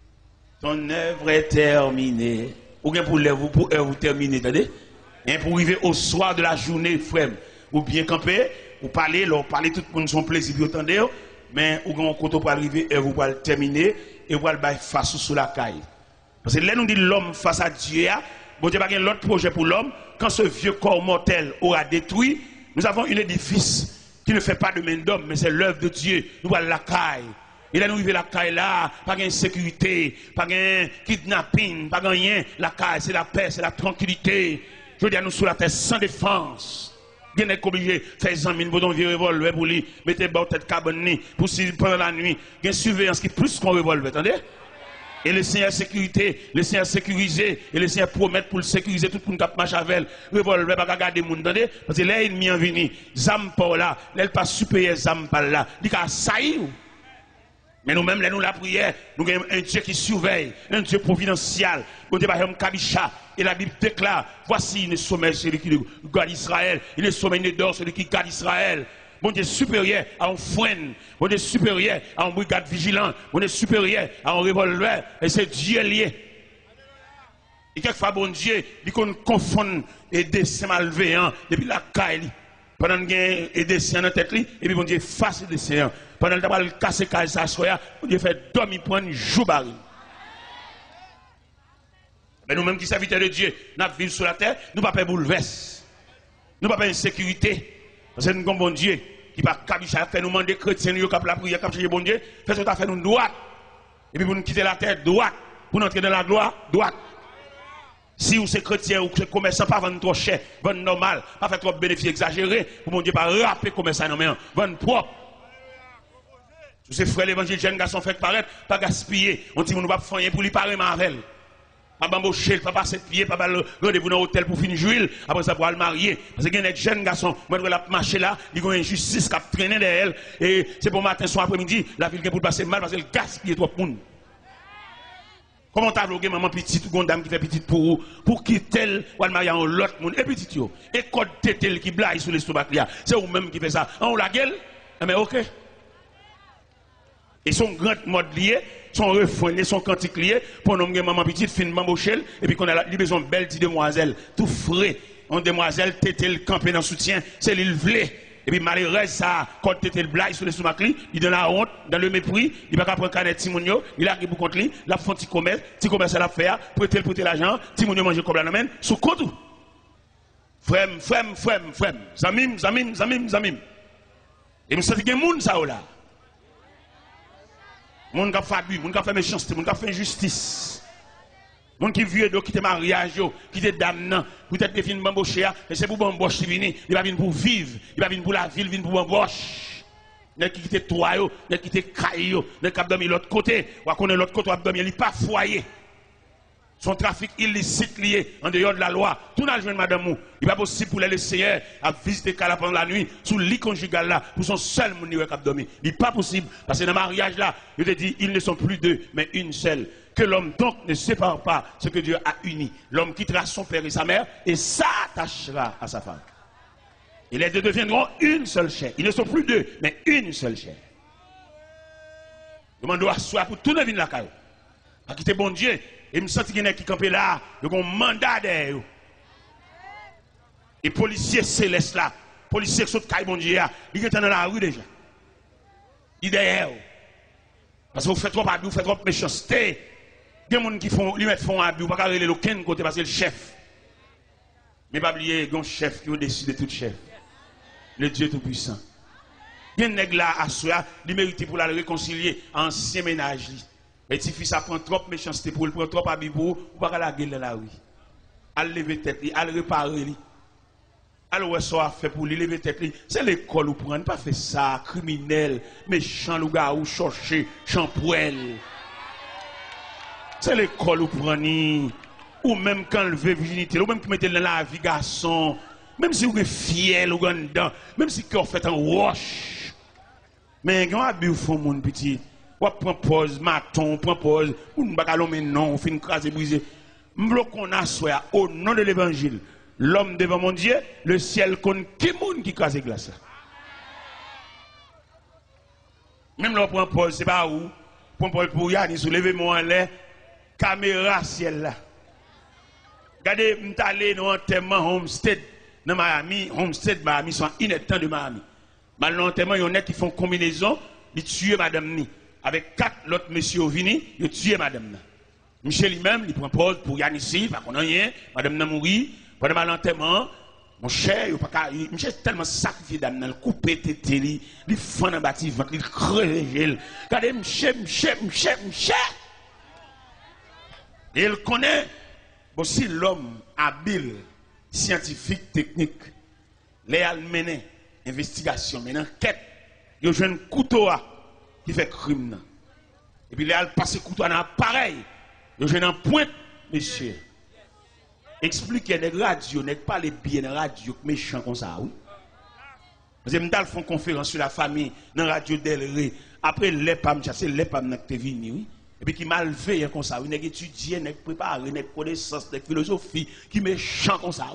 ton œuvre est terminée. Ou bien pour vous pour vous terminer, attendez? Et pour arriver au soir de la journée, frère, ou bien camper, ou parler, ou parler tout le monde son plaisir, vous entendez? Mais ou bien quand pour arriver, et vous allez terminer, et vous allez face sous la caille. Parce que là, nous dit l'homme face à Dieu, bon Dieu n'a pas l'autre projet pour l'homme. Quand ce vieux corps mortel aura détruit, nous avons un édifice qui ne fait pas de main d'homme, mais c'est l'œuvre de Dieu. Nous allons la caille. Et là, nous vivons la caille là, pas de sécurité, pas de kidnapping, pas de rien. La caille, c'est la paix, c'est la tranquillité. Je veux dire, nous sous la terre sans défense. Bien est obligé de faire des amis, pour vieux revolver pour lui, mettez bord tête cabane pour si pendant la nuit. Il y a une surveillance qui est plus qu'un revolver, attendez? Et le Seigneur sécurité, le Seigneur sécurisé, et le Seigneur promet pour le sécuriser tout le monde qui marche avec elle. Revolver, pas garder les gens, attendez? Parce que là, il est venu, Zam pas là, là, il pas supérieur Zam pas là. Il a sailli. Mais nous-mêmes, là, nous la prière, nous avons un Dieu qui surveille, un Dieu providentiel. Nous avons Kabisha, et la Bible déclare, voici le sommet, celui qui garde Israël, il est sommet d'or, celui qui garde Israël. Mon Dieu supérieur à un frein, mon Dieu supérieur à un brigade vigilant, mon Dieu supérieur à un revolver, et c'est Dieu lié. Et quelquefois, bon Dieu, il confond et dessin malveillant depuis la caille. Pendant qu'il y a des dessins dans la tête, et puis bon Dieu face des dessins. Pendant qu'il a cassé caille sa soya, bon Dieu fait dormir pour un jour baril. Mais nous-mêmes qui serviteurs de Dieu, nous vivons sur la terre, nous ne pouvons pas bouleverser. Nous ne pouvons pas insécurité. Parce que nous avons bon Dieu qui va cabicher, faire nous demander chrétiens, nous avons la prière, comme bon Dieu, fait ce qu'on a fait nous droite. Et puis pour nous quitter la terre droite, pour nous entrer dans la gloire droite. Si vous êtes chrétien ou que commerçant, pas vendre trop cher, vendre normal, pas faire trop de bénéfices exagérés, pour mon Dieu, pas rapper commerçant, non mais vendre propre. Tous ces frères l'évangile, jeunes garçons fait paraître, pas gaspiller. On dit, on ne va pas faire pour lui parler avec pas bamboucher, pas passer de pied, pas rendez-vous dans l'hôtel pour finir jouer, après ça pour aller marier. Parce qu'il y a des jeunes garçons, moi je la marcher là, ils ont une injustice qui a traîné derrière elle, et c'est pour matin, soir, après-midi, la ville qui pour passer mal parce qu'elle gaspille trop de monde. Comment t'as bloqué maman petite ou dame qui fait petite pour vous, pour qui tel ou elle marie en l'autre monde, et petit yo, et code tétel qui blague sur l'estomac là, c'est vous-même qui fait ça. On la gueule, mais ok. Et son grand mode lié, son refrain, son cantique lié, pour nous maman petite, fin bambochelle, et puis qu'on a besoin de belle petite demoiselle, tout frais, en demoiselle, tétel campé dans soutien, c'est l'île vlé. Et puis malheureusement, ça, quand tétel blague sur l'estomac, il donne la honte, dans le mépris, il va pas prendre canet Timonio, il a pour contre lui, il a fait un petit commerce, petit commerce à la faire, prêter prêter l'argent, Timonio manger comme la nomen, sous compte. Frem, frem, frem, frem, zamim, zamim, zamim, zamim. Et nous sentons qu'il y a des gens ça là. Moun qui fait abus, moun qui fait méchanceté, moun qui fait injustice. Moun qui vieux qui te mariage, qui te damnant, peut-être que vient bambocher, et c'est pour bamboche qui vient, il va venir pour vivre, il va venir pour la ville, il vient pour bamboche. N'est qui quitte toi yo, n'est qui quitte caille yo, n'est qui dormi l'autre côté, ou qu'on est l'autre côté ou dormi, il pas foyer. Son trafic illicite lié en dehors de la loi. Tout n'a joué madame mou. Il n'est pas possible pour les laisser à visiter Kala pendant la nuit, sous le lit conjugal là, pour son seul moun qui a dormi. Il n'est pas possible. Parce que dans le mariage là, je te dis, ils ne sont plus deux, mais une seule. Que l'homme donc ne sépare pas ce que Dieu a uni. L'homme quittera son père et sa mère et s'attachera à sa femme. Et les deux deviendront une seule chair. Ils ne sont plus deux, mais une seule chair. Demande à soi pour tout le monde la caille. Pas quitter bon Dieu. Et me sens qu'il y a qui campent là, il y a un mandat derrière. Et policiers célestes là, policiers qui sont caille bon Dieu, ils sont dans la rue déjà. Ils derrière. Parce que vous faites trop abus, vous faites trop méchanceté. Il y a des gens qui font, ils mettent font abus, vous ne pouvez pas aller aucun côté parce que le chef. Mais pas oublier, il y a un chef qui est au-dessus de tout chef. Le Dieu Tout-Puissant. Il y a un nègre là à soi, il mérite pour la réconcilier, ancien ménage. Et si fils ça prend trop méchanceté pour le prendre trop abus pour, vous ne pouvez pas la gueule dans la rue. Al lever tête, al réparer. Al ouais ça fait pour lui lever tête. C'est l'école où prendre, pas fait ça, criminel, méchant, loup-garou, ou chercher, champoil. C'est l'école où prendre. Ou même quand lever virginité, ou même qui mettez dans la vie garçon, même si vous êtes fiel ou dedans, même si vous faites un wash. Mais quand vous faites mon petit, vous prenez pause, maton, prend pause, ou ne pas mais non, on fait une crase brisée. M'bloquons à soi au nom de l'évangile. L'homme devant mon Dieu, le ciel compte qui monde qui crase glace. Même là, on prend pause, c'est pas où. Prend pause pour Yannis, soulevez moi en l'air, caméra ciel là. Regardez, je suis allé dans l'enterrement Homestead, dans Miami, Homestead, Miami, sont ineptants de Miami. Dans l'enterrement, il y en a qui font combinaison, ils tuent madame ni. Avec quatre autres messieurs venus, ils tuent madame. Michel lui-même, il prend pause pour Yann ici, pas qu'on a rien, madame n'a mouru, pendant l'enterrement, mon cher, il pas Michel tellement sacrifié d'âme, il coupe tété, il fend dans bâti ventre, il crève. Regardez, Michel, Michel, Michel, Michel. Et il connaît. Bon, si l'homme habile, scientifique, technique, les a mené investigation, mené enquête, il y a un couteau qui fait crime. Et puis il a passé couteau dans l'appareil, il y a un point, monsieur. Expliquez les radios, n'est pas les bien radio méchants comme ça, oui. Parce que nous font conférence sur la famille dans la radio Delray. Après, les pam, c'est les pam qui sont venus, oui. Et puis qui mal fait comme ça, il étudié, il préparé, il connaissance, il philosophie, qui méchant comme ça.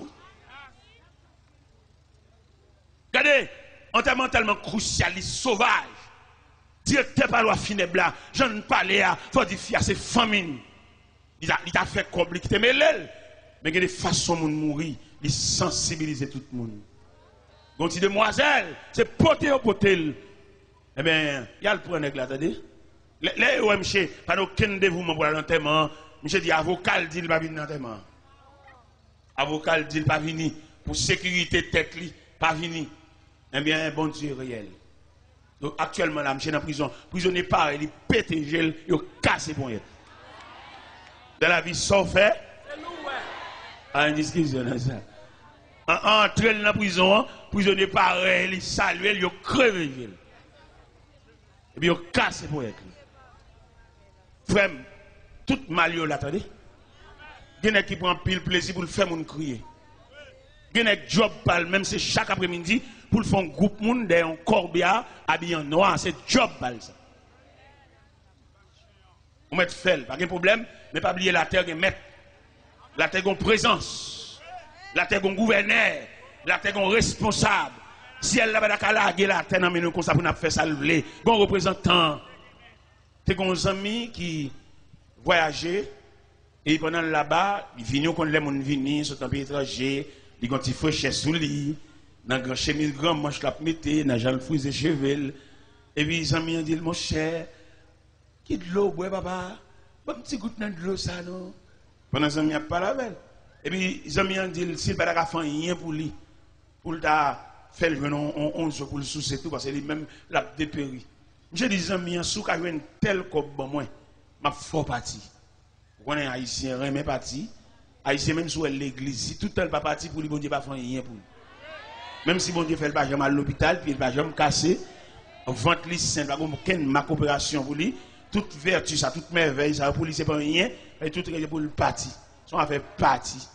Regardez, enterrement tellement crucialiste, sauvage. Directeur par loi funèbre là, j'en ne parlais à, faut dire à ses familles. Il a, il a fait compliquer, mais l'aile. Mais il y a des façons de mourir, il sensibilise tout le monde. Donc, une demoiselle, c'est poter au potel. Eh bien, il y a le point là, attendez. Les O M C, pas aucun dévouement pour l'enterrement. Monsieur dit, avocat dit il pas venir l'enterrement. Avocat dit il pas venir. Pour sécurité tête li, pas venir. Eh bien, bon Dieu réel. Donc actuellement là, monsieur dans la prison. Prisonnier pareil, il pète gel, il casse bon yet. Dans la vie, sauf fait. Ah, une discussion ça. Entre dans la prison, prisonnier pareil, il salue, il crève gel. Et puis il casse bon yet. Frère, tout mal yo l'attendez. Il y a qui prend pile plaisir pour le faire mon crier. Il y a qui job pal même c'est chaque après-midi pour le faire un groupe monde dans un corbia habillé en noir, c'est job pal ça. On met fait, pas de problème, mais pas oublier la terre est maître. La terre est présence. La terre est gouverneur, la terre est responsable. Si elle n'a pas la terre la terre dans nous comme ça pour nous faire ça lever. Bon représentant t'es des amis qui voyageaient et pendant là-bas, ils viennent quand les gens viennent, sont un peu étrangers, ils ont des fraîcheurs sous lit, dans grand chemise grand manche la metté, dans Jean frise cheveux. Et puis les amis ont dit mon cher, qui de l'eau bois papa, un petit goutte de l'eau ça non. Pendant les amis a pas la belle. Et puis les amis ont dit s'il pas faire rien pour lui, pour ta faire le on onze pour le sous tout parce que lui même l'a dépéri. Je dis amis, sous qu'a une telle comme bon moi, m'a fort parti. On est haïtien, mais parti. Haïtien même sous l'église, si tout tel pas parti pour lui bon Dieu pas faire rien pour lui. Même si bon Dieu fait le pas à l'hôpital, puis il va jamais casser, vente lui simple, pas aucune ma coopération pour lui, toute vertu, ça, toute merveille, ça, pour lui, c'est pas rien, et tout est pour le parti. Ça va faire partie.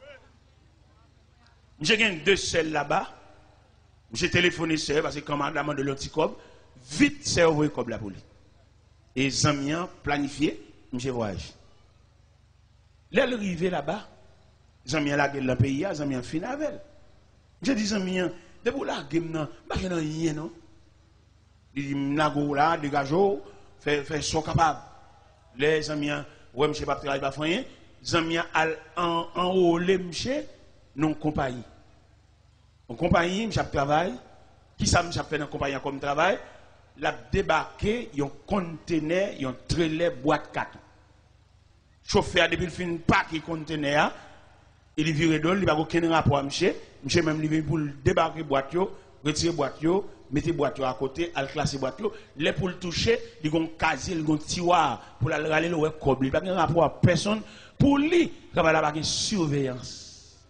J'ai gagné deux selles là-bas. J'ai téléphoné seul parce que quand madame de l'anticob, vite c'est envoyé comme la pour lui. Et Zamian planifié, j'ai voyagé. L'elle arrivé là-bas, Zamian la gueule dans le pays, Zamian fin avec. J'ai dit Zamian, de pour la gueule non, pas que non rien non. Il dit nago là, dégageau, fait fait son capable. Les Zamian, ouais monsieur pas travailler pas rien, Zamian en enrôler monsieur non compagnie. En compagnie, monsieur travail, qui ça monsieur fait dans compagnie comme travail, l'a débarqué, un conteneur, un trailer boîte carton. Chauffeur depuis le fin pas qui conteneur, il vire d'ol, il va aucun rapport à monsieur, monsieur même lui pour débarquer boîte yo, retirer boîte yo, mettre boîte yo à côté, al classer boîte yo, les pour le toucher, il gon casier, il gon tiroir pour la râler le web cob, il pas un rapport à personne pour lui, ça va là une surveillance.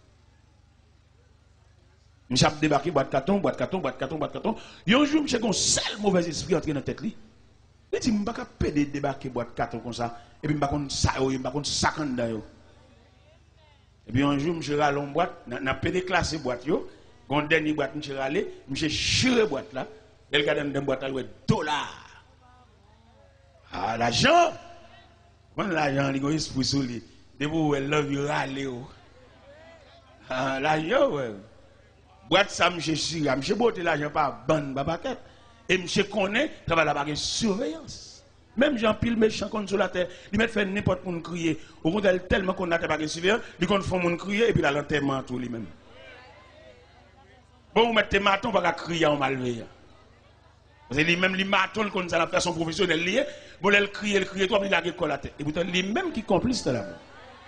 Monsieur a débarqué boîte carton, boîte carton, boîte carton, boîte carton. Et un jour, monsieur a un seul mauvais esprit entré dans la tête. Il dit, je ne peux pas péder débarquer boîte carton comme ça. Et puis, je ne peux pas ça, je ne peux pas ça dedans. Et puis, un jour, monsieur a allé boîte, je n'ai pédé classé boîte. Quand dernier boîte, monsieur a allé, monsieur a chiré boîte là. Et le gars dans la boîte, il a dollar. Ah, l'argent. Quand l'argent, il a un esprit sur lui. De vous, elle love you, râler. Ah, l'argent, ouais. Boîte ça, monsieur Sira, monsieur Boté l'argent par bande, babaquette. Et monsieur connaît, ça va là-bas une surveillance. Même Jean Pile méchant contre sur la terre, il met fait n'importe quoi crier. Au contraire, tellement qu'on n'a pas de surveillance, il compte faire mon crier et puis la l'enterrement tout lui-même. Bon, vous mettez maton, on va crier en malveillant. Parce que lui-même, les matons, comme ça, la façon professionnelle liée, bon, elle crie, elle crie, toi, il a la la tête. Et pourtant, lui-même qui complice de là-bas.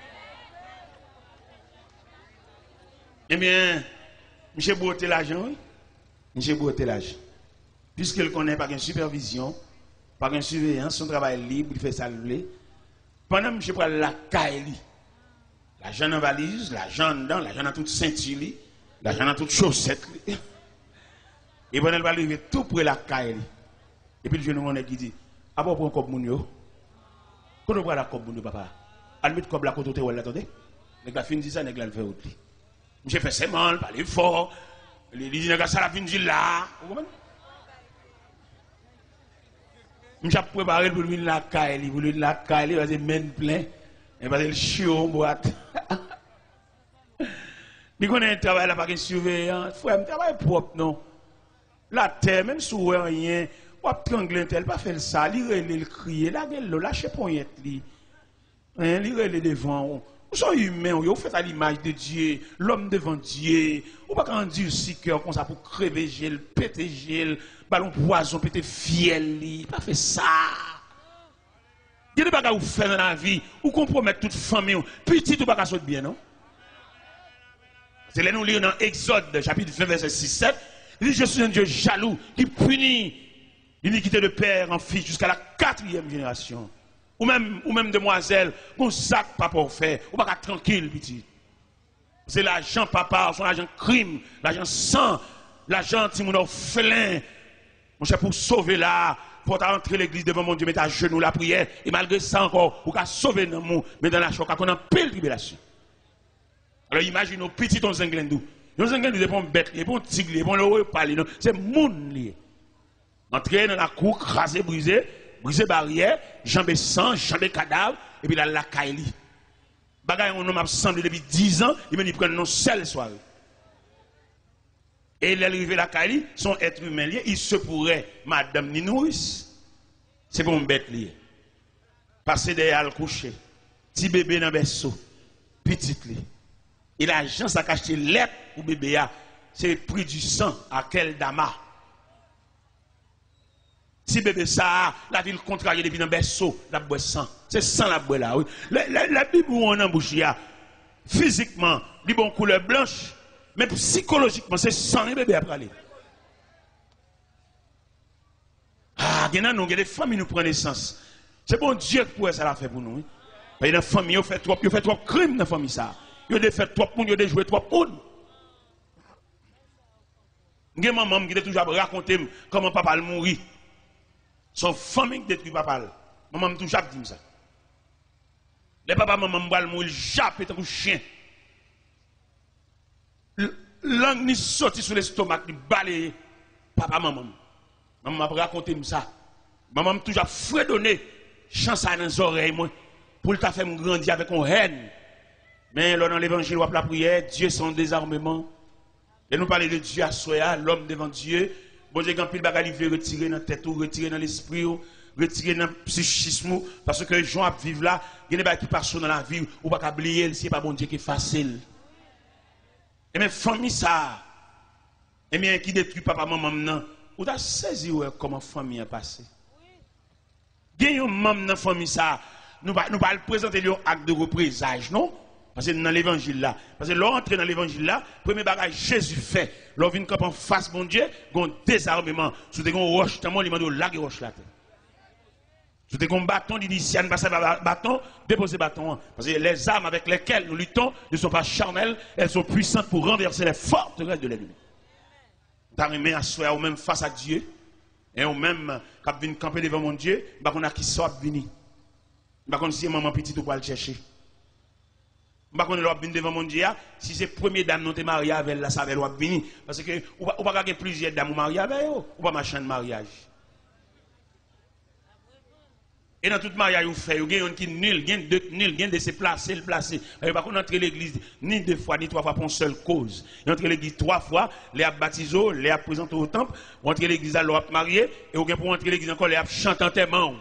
Eh bien, monsieur Boté l'argent, oui. Monsieur Boté l'argent. Puisqu'il connaît pas une supervision, pas une surveillance, son travail libre, il fait ça le blé. Pendant que monsieur prend la caille, l'argent en valise, l'argent dedans, l'argent dans toute ceinture, l'argent dans toute chaussette. Et pendant qu'il va arriver tout près la caille. Et puis le jeune homme qui dit, ah bon, pour un cop mounio, quand on prend la cop mounio, papa, elle met le cop la côte où elle l'attendait. Le gars finit ça, le gars le fait autre. Monsieur fait ses mal, parle fort. Il dit, ça la fin de là. Vous comprenez? Monsieur a préparé pour lui la caille, pour lui la caille, il va se mettre plein. Il va se le chiot en boîte. Il connaît un travail là, pas de surveillance. Frère, un travail propre, non. La terre, même si vous rien, vous avez trangler tel, pas faire ça, il le crier, la gueule, lâchez poignette, il le devant. Vous êtes humains, vous faites à l'image de Dieu, l'homme devant Dieu. Vous ne pouvez pas dire si cœur comme ça pour crever gel, péter gel, ballon poison, péter fiel. Vous ne pas faire ça. Il y a des choses que vous faites dans la vie, vous compromettez toute famille. Petit, vous ne pouvez pas bien, non? C'est là nous lisons dans Exode, chapitre vingt, verset six sept. Il dit, je suis un Dieu jaloux qui punit l'iniquité de père en fils jusqu'à la quatrième génération. Ou même, ou même demoiselle, qu'on sac pas pour faire, ou pas tranquille, petit. C'est l'argent papa, son argent crime, l'argent sang, l'argent timoun orphelin. Mon cher, pour sauver là, pour entrer l'église devant mon Dieu, mettre à genoux la prière, et malgré ça encore, pour qu'à sauver dans mon, mais dans la choc, qu'on a pile tribulation. Alors imagine nos petits ton zinglendou. Nos zinglendou, c'est pas un bête, c'est pas un tigre, c'est pas un heureux parler, c'est moun lié. Entrer dans la cour, craser, briser, briser barrière, jambes sang, jambes cadavre, et puis là, la caille. Bagay, on homme semblé depuis dix ans, il me dit prendre non seule soirée. Et il est arrivé la caille, son être humain lié, il se pourrait, madame Ninouris, c'est pour un bête lié. Passer derrière le coucher, petit bébé dans le berceau, petit lié. Et l'argent, ça cache lettre pour bébé, c'est prix du sang à quel dama. Si bébé ça, la ville contrariée depuis dans le berceau, la boue sang. C'est sang la boue là. Oui. La, la, la Bible où on embouche, physiquement, il bon couleur blanche, mais psychologiquement, c'est sang et bébé après aller. Ah, il y a des familles qui nous prennent naissance. C'est bon Dieu qui pourrait ça la faire pour nous. Oui. Il y a des familles qui fait trop, qui fait trop crime dans la famille ça. Il y a fait trop monde, il y a joué trop monde. Il y a maman qui a toujours raconté comment papa a mouru. Son famille détruit papa. Maman m'a toujours dit ça. Les papas, maman m'bral mourir, jappe tant que chien. Langue ni sorti sur l'estomac, ni balayer. Papa, maman. Maman m'a raconté ça. Maman m'a toujours fredonné, chance à dans les oreilles, moi, pour le faire me grandir avec une haine. Mais là, dans l'évangile, ou la prière, Dieu son désarmement. Et nous parler de Dieu à soi, l'homme devant Dieu. Bon Dieu, quand il bagaille, il veut retirer dans la tête, ou retirer dans l'esprit, ou retirer dans le psychisme, parce que les gens vivent là, il y a des gens qui passent dans la vie, ou pas oublier, c'est pas bon Dieu qui est facile. Et bien, famille ça, et bien, qui détruit papa, maman, non, ou t'as saisi comment famille a passé. Il y a un membre dans la famille ça, nous ne pas le présenter un acte de représage, non? Parce que dans l'évangile là, parce que l'entrée dans l'évangile là, premier bagage Jésus fait, l'on vient en face mon Dieu, un désarmement, sous des roches, tellement il m'a dit lague roche là. Sous des bâtons, il dit si on passe bâton, déposer bâton. Parce que les armes avec lesquelles nous luttons ne sont pas charnelles, elles sont puissantes pour renverser les forteresses de l'ennemi. T'as remis à soi, ou même face à Dieu, et ou même quand vient camper devant mon Dieu, bah on a qui sort venir. Bah on si maman petite ou pas le chercher. Bah on est devant mon Dieu, si c'est première dame non te marié avec la ça va venir parce que ou pas gagner plusieurs dames ou marié avec eux, ou pas machin de mariage. Et dans tout mariage vous fait, vous avez un qui nul, gagne deux nul, gagne de se placer, le placer. Vous pas entrer l'église ni deux fois ni trois fois pour une seule cause. Vous entrez l'église trois fois, les a baptisé, les a présenté au temple, vous entrez l'église à l'autre marié et vous pour entrer l'église encore les a chanté en témoin.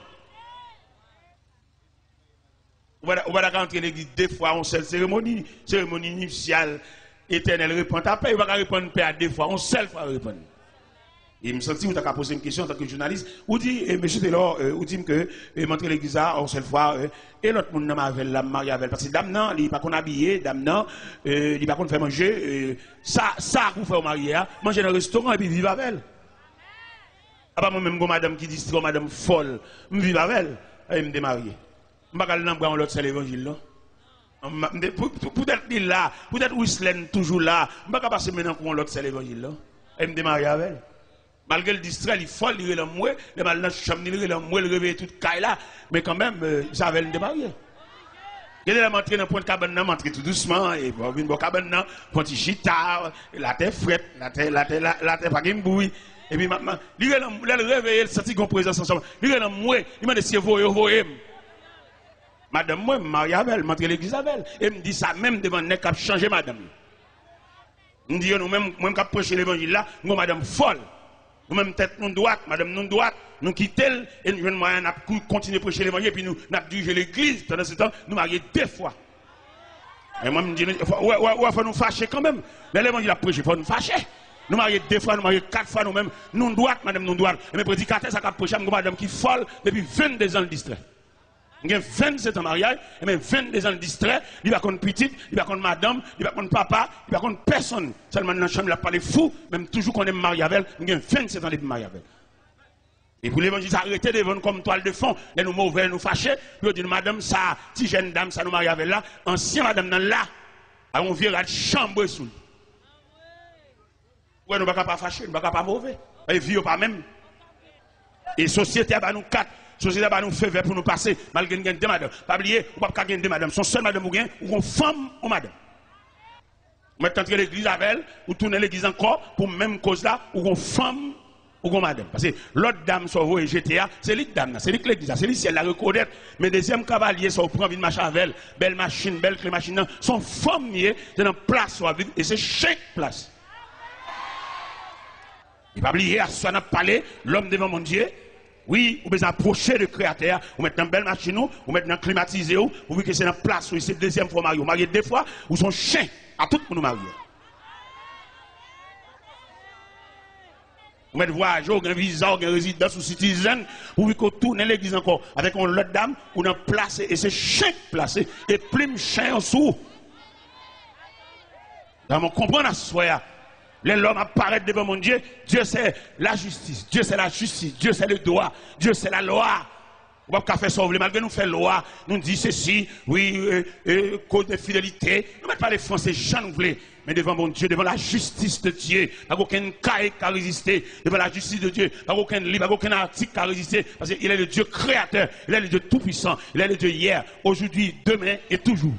Vous allez rentrer l'église deux fois en seule cérémonie, cérémonie initiale, éternelle, répondre à paix, vous allez répondre paix à deux fois, en seule fois répondre. Et je me sens que vous avez posé une question en tant que journaliste, vous dites, eh, monsieur Taylor, euh, vous dites que eh, montrer l'église en seule fois, euh, et l'autre monde n'a pas la mariée avec, parce que dame non, il n'est pas qu'on habillé, dame non, euh, il n'est pas qu'on fait manger, euh, ça, ça, vous faites au marié, hein, manger dans le restaurant et puis vivre avec elle. Ah, pas moi-même, madame qui dit, madame folle, je vis avec elle, et me démarier. Je ne vais pas aller dans l'autre, c'est l'évangile, là. Peut-être qu'il est là, peut-être Whistler toujours là, je ne vais pas passer maintenant pour l'autre, c'est l'évangile, là, et me démarier avec elle. Malgré le distrait, il faut il est moué, le mal dans la chambre, il est moué, le réveil tout caille là, mais quand même, ça avait le démarrer. Il est montré dans le point de cabane, montré tout doucement, et bon, une bonne cabane, quand il chita, la terre frette, la terre, la terre, la terre, pas une bouille. Et puis maintenant, il est le réveil, il senti qu'on présence ensemble. Il est là moué, il m'a dit si vous voyez, madame, moi, Marie Abel, montré l'église Abel, et me dit ça même devant le cap changer madame. On dit, nous même, moi, qui prêcher l'évangile là, nous, madame folle. Nous-mêmes, tête nous droite, madame nous droite, nous quittons et nous moyen de continuer à prêcher l'évangile, et puis nous avons dirigé l'église. Pendant ce temps, nous marions deux fois. Et moi, je me dis, il faut nous fâcher quand même. L'évangile a prêché, il faut nous fâcher. Nous marions deux fois, nous marions quatre fois nous-mêmes. Nous droite, madame nous droite. Et mes prédicateurs, ça a prêché, madame qui folle depuis vingt-deux ans de distrait. Il y a vingt-sept ans de mariage, et même vingt-deux ans de distrait, il va contre petite, il va contre madame, il va contre papa, il va contre personne. Seulement dans la chambre, il a parlé fou, même toujours qu'on est marié avec elle, il y a vingt-sept ans de mariage avec elle. Et pour l'évangile, arrêtez de vendre comme toile de fond, et nous mauvais, nous fâchés, nous disons, madame, ça, si jeune dame, ça nous marie avec là, ancien madame, dans là, on vient à chambre sous. Ouais, nous ne pouvons pas fâcher, nous ne pouvons pas mauvais. Et vie pas même. Et société, bah, nous quatre. Société va nous faire pour nous passer, malgré nous deux madame. Pas oublier, ou pas gagner deux madame. Son seul madame ou gain, ou une femme ou madame. Vous mettez entrer l'église avec elle, ou tourner l'église encore, pour même cause là, ou une femme ou une madame. Parce que l'autre dame, sur vous et G T A, c'est l'autre dame, c'est l'autre l'église, c'est l'autre si elle la reconnaît. Mais deuxième cavalier, ça prend une machine avec elle, belle machine, belle clé machine, son femme, c'est dans place où vivre, et c'est chaque place. Il va oublier, à soi, n'a parlé, l'homme devant mon Dieu. Oui, vous pouvez approcher le créateur, vous mettez dans une belle machine, vous mettez dans climatisé, vous voyez que c'est dans place où c'est deuxième fois marié. Vous mariez deux fois, ou son chien, à tout le monde marié. Vous mettez voyage, vous avez un visa, vous avez une résidence ou citizen, vous voyez qu'on tourne l'église encore avec une autre dame, ou dans place, et c'est chien placé, et plume chien en dessous. Dans mon comprendre à soi. L'homme apparaît devant mon Dieu. Dieu c'est la justice. Dieu c'est la justice. Dieu c'est le droit. Dieu c'est la loi. On va pas faire sauver. Malgré nous faire loi, nous dit ceci, oui, euh, euh, code de fidélité. Nous ne mettons pas les Français, Jean nous voulons. mais devant mon Dieu, devant la justice de Dieu. Pas aucun cahier qui a résisté. Devant la justice de Dieu, pas aucun livre, pas aucun article qui a résisté. Parce qu'il est le Dieu créateur, il est le Dieu tout-puissant, il est le Dieu hier, aujourd'hui, demain et toujours.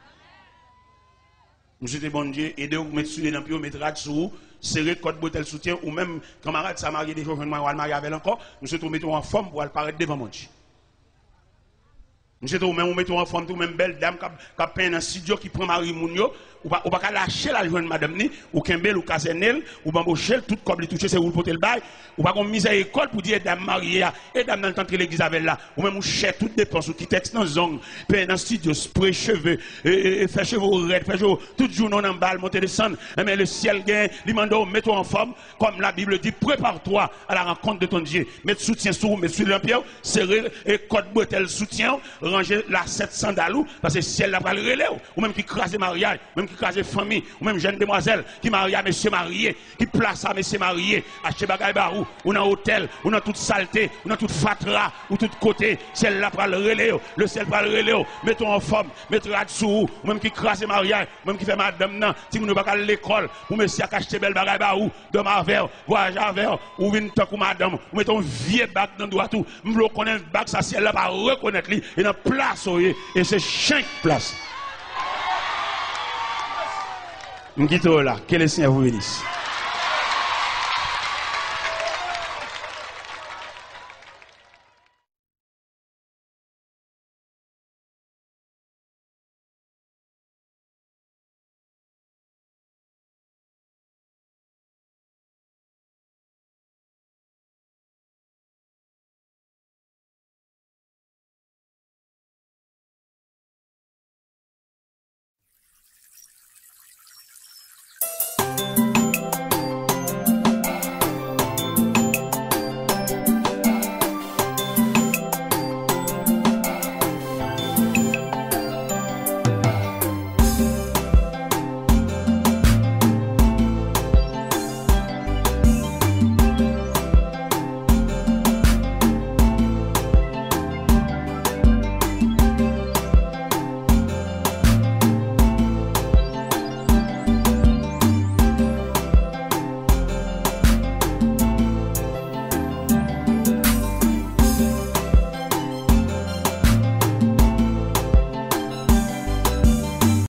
Monsieur te bon Dieu, aidez-vous, mettre sur les lampions, mettre rad sur vous, serrer code bouteille soutien, ou même camarade, ça marié des jeunes, ou marié avec encore, monsieur te mettons en forme pour apparaître devant mon Dieu. Monsieur te même mettons en forme, tout même belle dame qui a peint dans un studio qui prend Marie Mounio, ou pas, ou pas lâcher la jeune madame ni, ou Kembel, ou Casenel, ou Bambochel, tout comme les toucher, c'est où le poter le bail, ou pas comme mise à école pour dire dame mariée, et dame dans le temps que l'église avait là, ou même ou cher toutes dépenses, ou qui texte dans zone, peint dans le studio, spray cheveux, et, et, faire cheveux raides, faire cheveux, tout jour non en balle, monter descendre, mais le ciel gagne, l'imando, mets-toi en forme, comme la Bible dit, prépare-toi à la rencontre de ton Dieu, mets soutien sur vous, mets sur l'empire, serrer, et code bretelle soutien, ranger la sept sandales, parce que ciel la va le relais, ou même qui crase mariage, même qui crase famille, ou même jeune demoiselle qui marie à monsieur marié, qui place à monsieur marié, acheter bagaille barou, ou dans hôtel, ou dans toute saleté, ou dans toute fatra, ou tout côté, ciel la va le relais, le ciel va le relais, mettons en forme, mettons là-dessous, ou même qui crase mariage, ou même qui fait madame nan, si vous ne pas à l'école, ou monsieur a acheté belle bagaille barou, de ma verre, voyage à verre, ou vin tant ou madame, ou mettons vieux bac dans droit tout, m'vlo connaît bac ça ciel là va reconnaître lui, et dans place et c'est chaque place. M'quitte là, que le Seigneur vous bénisse.